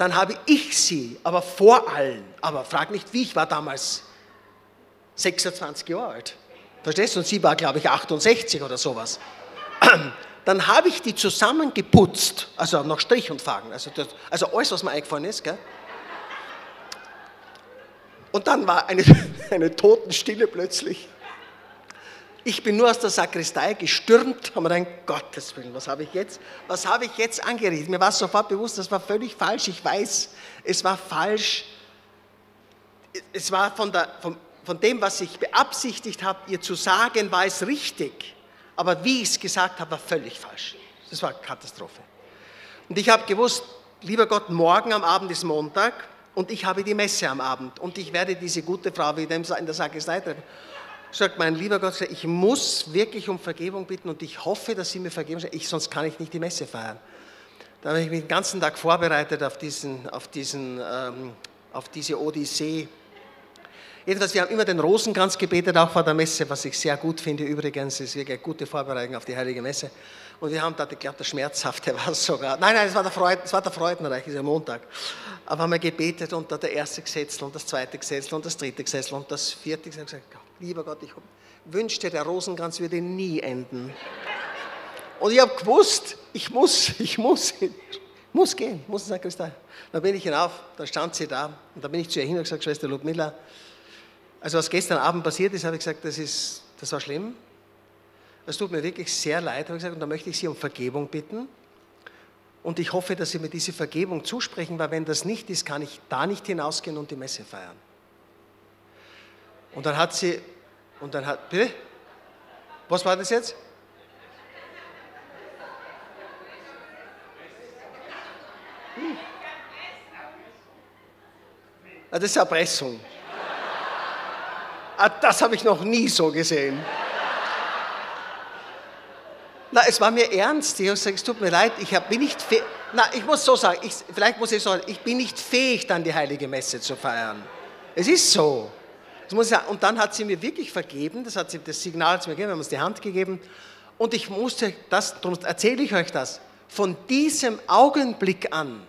dann habe ich sie, aber vor allen, aber frag nicht wie, ich war damals 26 Jahre alt. Verstehst du? Und sie war, glaube ich, 68 oder sowas. Dann habe ich die zusammengeputzt, also nach Strich und Faden, also alles, was mir eingefallen ist. Gell? Und dann war eine Totenstille plötzlich. Ich bin nur aus der Sakristei gestürmt, habe mir gedacht, Gottes Willen, was habe ich jetzt angerichtet? Mir war sofort bewusst, das war völlig falsch. Ich weiß, es war falsch. Es war von dem, was ich beabsichtigt habe, ihr zu sagen, war es richtig. Aber wie ich es gesagt habe, war völlig falsch. Das war eine Katastrophe. Und ich habe gewusst, lieber Gott, morgen am Abend ist Montag und ich habe die Messe am Abend. Und ich werde diese gute Frau wieder in der Sakristei treffen. Sagt mein lieber Gott, ich muss wirklich um Vergebung bitten und ich hoffe, dass Sie mir vergeben, sonst kann ich nicht die Messe feiern. Da habe ich mich den ganzen Tag vorbereitet auf diese Odyssee. Jedenfalls, wir haben immer den Rosenkranz gebetet, auch vor der Messe, was ich sehr gut finde übrigens. Es ist wirklich eine gute Vorbereitung auf die Heilige Messe. Und wir haben da, ich glaube, der Schmerzhafte war es sogar. Nein, es war der Freudenreich, ist ja Montag. Aber haben wir gebetet und da der erste Gesetzel und das zweite Gesetzel und das dritte Gesetzel und das vierte Gesetzel. Ich habe gesagt, lieber Gott, ich wünschte, der Rosenkranz würde nie enden. Und ich habe gewusst, ich muss gehen, muss in Sakristei. Dann bin ich hinauf, da stand sie da und da bin ich zu ihr hin und gesagt, Schwester Ludmilla, also was gestern Abend passiert ist, habe ich gesagt, das war schlimm. Es tut mir wirklich sehr leid, habe ich gesagt, und da möchte ich Sie um Vergebung bitten. Und ich hoffe, dass Sie mir diese Vergebung zusprechen, weil wenn das nicht ist, kann ich da nicht hinausgehen und die Messe feiern. Und dann hat sie, bitte? Was war das jetzt? Das ist Erpressung. Das habe ich noch nie so gesehen. Na, es war mir ernst. Ich habe gesagt, es tut mir leid, bin nicht fähig. Na, ich muss so sagen, vielleicht muss ich sagen, ich bin nicht fähig, dann die Heilige Messe zu feiern. Es ist so. Das muss ich sagen. Und dann hat sie mir wirklich vergeben, das Signal hat sie mir gegeben, wir haben uns die Hand gegeben. Und ich musste darum erzähle ich euch das, von diesem Augenblick an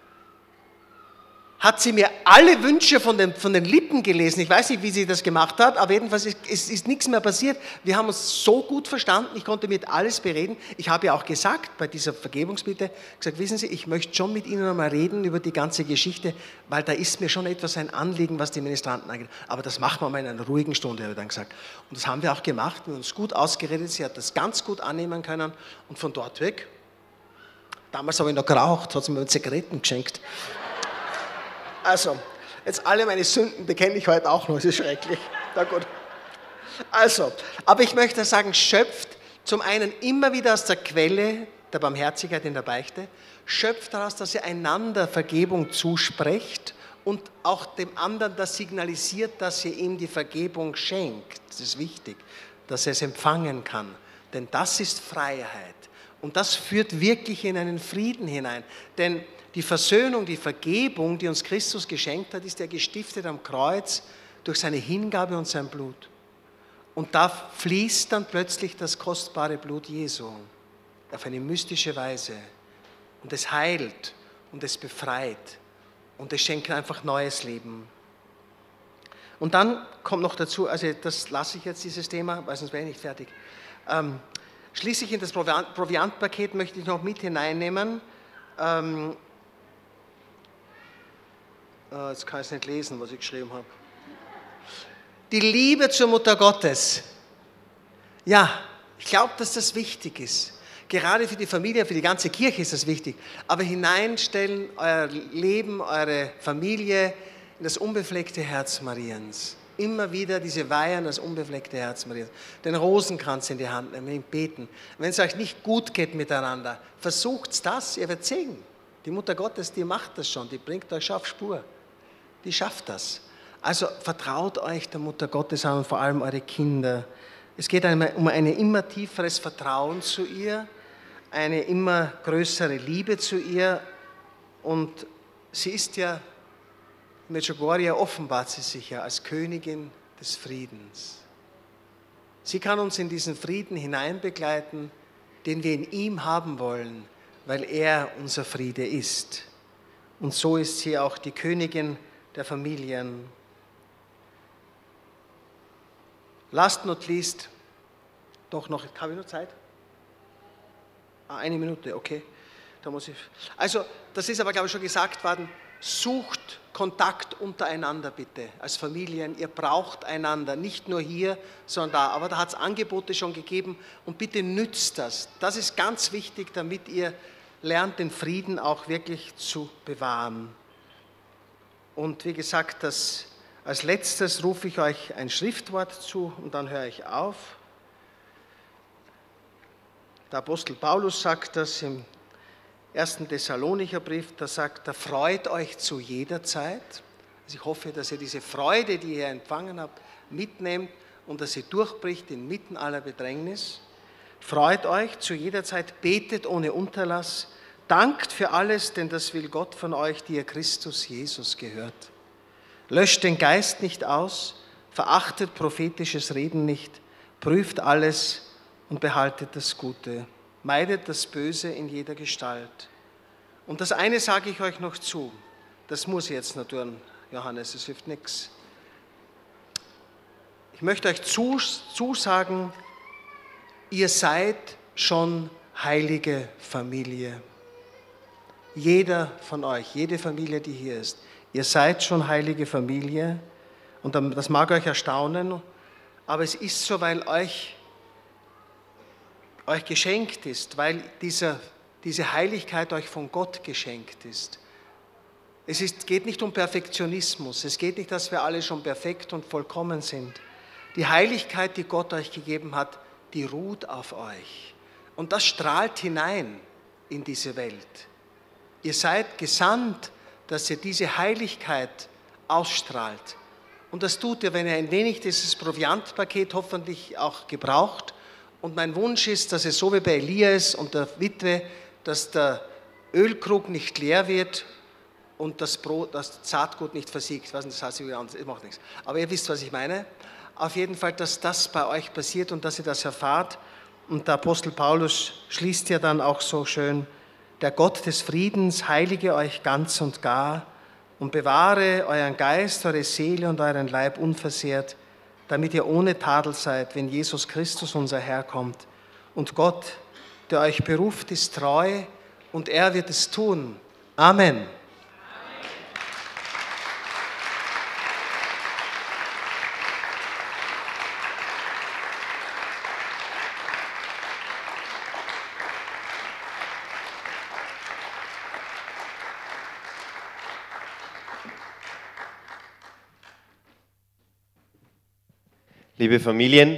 hat sie mir alle Wünsche von den Lippen gelesen. Ich weiß nicht, wie sie das gemacht hat, aber jedenfalls ist nichts mehr passiert. Wir haben uns so gut verstanden, ich konnte mit alles bereden. Ich habe ja auch gesagt, bei dieser Vergebungsbitte, gesagt, wissen Sie, ich möchte schon mit Ihnen einmal reden über die ganze Geschichte, weil da ist mir schon etwas ein Anliegen, was die Ministranten angeht. Aber das machen wir mal in einer ruhigen Stunde, habe ich dann gesagt. Und das haben wir auch gemacht, wir haben uns gut ausgeredet, sie hat das ganz gut annehmen können und von dort weg, damals habe ich noch geraucht, hat sie mir Zigaretten geschenkt. Also, jetzt alle meine Sünden bekenne ich heute auch noch, das ist schrecklich. Na gut. Also, aber ich möchte sagen, schöpft zum einen immer wieder aus der Quelle der Barmherzigkeit in der Beichte, schöpft daraus, dass ihr einander Vergebung zusprecht und auch dem anderen das signalisiert, dass ihr ihm die Vergebung schenkt. Das ist wichtig, dass er es empfangen kann, denn das ist Freiheit und das führt wirklich in einen Frieden hinein, denn die Versöhnung, die Vergebung, die uns Christus geschenkt hat, ist ja gestiftet am Kreuz durch seine Hingabe und sein Blut. Und da fließt dann plötzlich das kostbare Blut Jesu auf eine mystische Weise. Und es heilt und es befreit und es schenkt einfach neues Leben. Und dann kommt noch dazu, also das lasse ich jetzt, dieses Thema, weil sonst wäre ich nicht fertig. Schließlich in das Proviantpaket möchte ich noch mit hineinnehmen, jetzt kann ich es nicht lesen, was ich geschrieben habe. Die Liebe zur Mutter Gottes. Ja, ich glaube, dass das wichtig ist. Gerade für die Familie, für die ganze Kirche ist das wichtig. Aber hineinstellen euer Leben, eure Familie in das unbefleckte Herz Mariens. Immer wieder diese Weihe an das unbefleckte Herz Mariens. Den Rosenkranz in die Hand nehmen, beten. Wenn es euch nicht gut geht miteinander, versucht das, ihr werdet sehen. Die Mutter Gottes, die macht das schon, die bringt euch schon auf Spur. Die schafft das. Also vertraut euch der Mutter Gottes an und vor allem eure Kinder. Es geht um ein immer tieferes Vertrauen zu ihr, eine immer größere Liebe zu ihr und sie ist ja, in Medjugorje offenbart sie sich ja als Königin des Friedens. Sie kann uns in diesen Frieden hineinbegleiten, den wir in ihm haben wollen, weil er unser Friede ist. und so ist sie auch die Königin der Familien. Last not least, doch noch, habe ich noch Zeit? Eine Minute, okay. Da muss ich. Also, das ist aber, glaube ich, schon gesagt worden, sucht Kontakt untereinander bitte, als Familien. Ihr braucht einander, nicht nur hier, sondern da. Aber da hat es Angebote schon gegeben und bitte nützt das. Das ist ganz wichtig, damit ihr lernt, den Frieden auch wirklich zu bewahren. Und wie gesagt, als letztes rufe ich euch ein Schriftwort zu und dann höre ich auf. Der Apostel Paulus sagt das im 1. Thessalonicher Brief, da sagt er, freut euch zu jeder Zeit. Also ich hoffe, dass ihr diese Freude, die ihr empfangen habt, mitnehmt und dass sie durchbricht inmitten aller Bedrängnis. Freut euch zu jeder Zeit, betet ohne Unterlass, dankt für alles, denn das will Gott von euch, die ihr Christus Jesus gehört. Löscht den Geist nicht aus, verachtet prophetisches Reden nicht, prüft alles und behaltet das Gute. Meidet das Böse in jeder Gestalt. Und das eine sage ich euch noch zu, das muss ich jetzt noch tun, Johannes, es hilft nichts. Ich möchte euch zusagen, ihr seid schon heilige Familie. Jeder von euch, jede Familie, die hier ist, ihr seid schon heilige Familie und das mag euch erstaunen, aber es ist so, weil euch geschenkt ist, weil diese Heiligkeit euch von Gott geschenkt ist. Geht nicht um Perfektionismus, es geht nicht, dass wir alle schon perfekt und vollkommen sind. Die Heiligkeit, die Gott euch gegeben hat, die ruht auf euch. Und das strahlt hinein in diese Welt. Ihr seid gesandt, dass ihr diese Heiligkeit ausstrahlt. Und das tut ihr, wenn ihr ein wenig dieses Proviantpaket hoffentlich auch gebraucht. Und mein Wunsch ist, dass es so wie bei Elia ist und der Witwe, dass der Ölkrug nicht leer wird und das Saatgut nicht versiegt. Ich weiß nicht, das heißt wieder anders, das macht nichts. Aber ihr wisst, was ich meine. Auf jeden Fall, dass das bei euch passiert und dass ihr das erfahrt. Und der Apostel Paulus schließt ja dann auch so schön, der Gott des Friedens heilige euch ganz und gar und bewahre euren Geist, eure Seele und euren Leib unversehrt, damit ihr ohne Tadel seid, wenn Jesus Christus, unser Herr, kommt. Und Gott, der euch beruft, ist treu und er wird es tun. Amen.
Liebe Familien,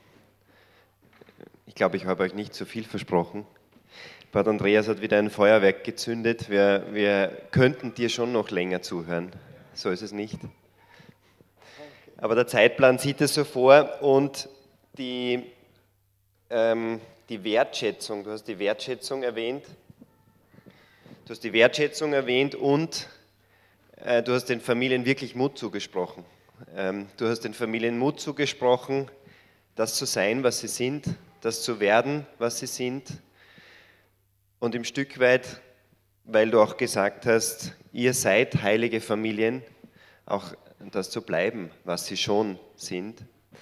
ich glaube, ich habe euch nicht zu viel versprochen. Pater Andreas hat wieder ein Feuerwerk gezündet. Wir könnten dir schon noch länger zuhören. So ist es nicht. Aber der Zeitplan sieht es so vor und die Wertschätzung, du hast die Wertschätzung erwähnt. Du hast die Wertschätzung erwähnt und du hast den Familien wirklich Mut zugesprochen. Du hast den Familien Mut zugesprochen, das zu sein, was sie sind, das zu werden, was sie sind. Und im Stück weit, weil du auch gesagt hast, ihr seid heilige Familien, auch das zu bleiben, was sie schon sind.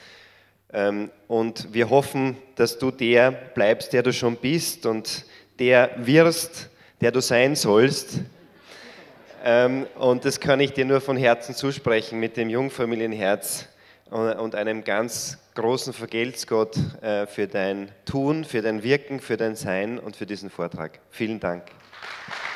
Und wir hoffen, dass du der bleibst, der du schon bist und der wirst, der du sein sollst. Und das kann ich dir nur von Herzen zusprechen, mit dem Jungfamilienherz und einem ganz großen Vergelt's-Gott für dein Tun, für dein Wirken, für dein Sein und für diesen Vortrag. Vielen Dank.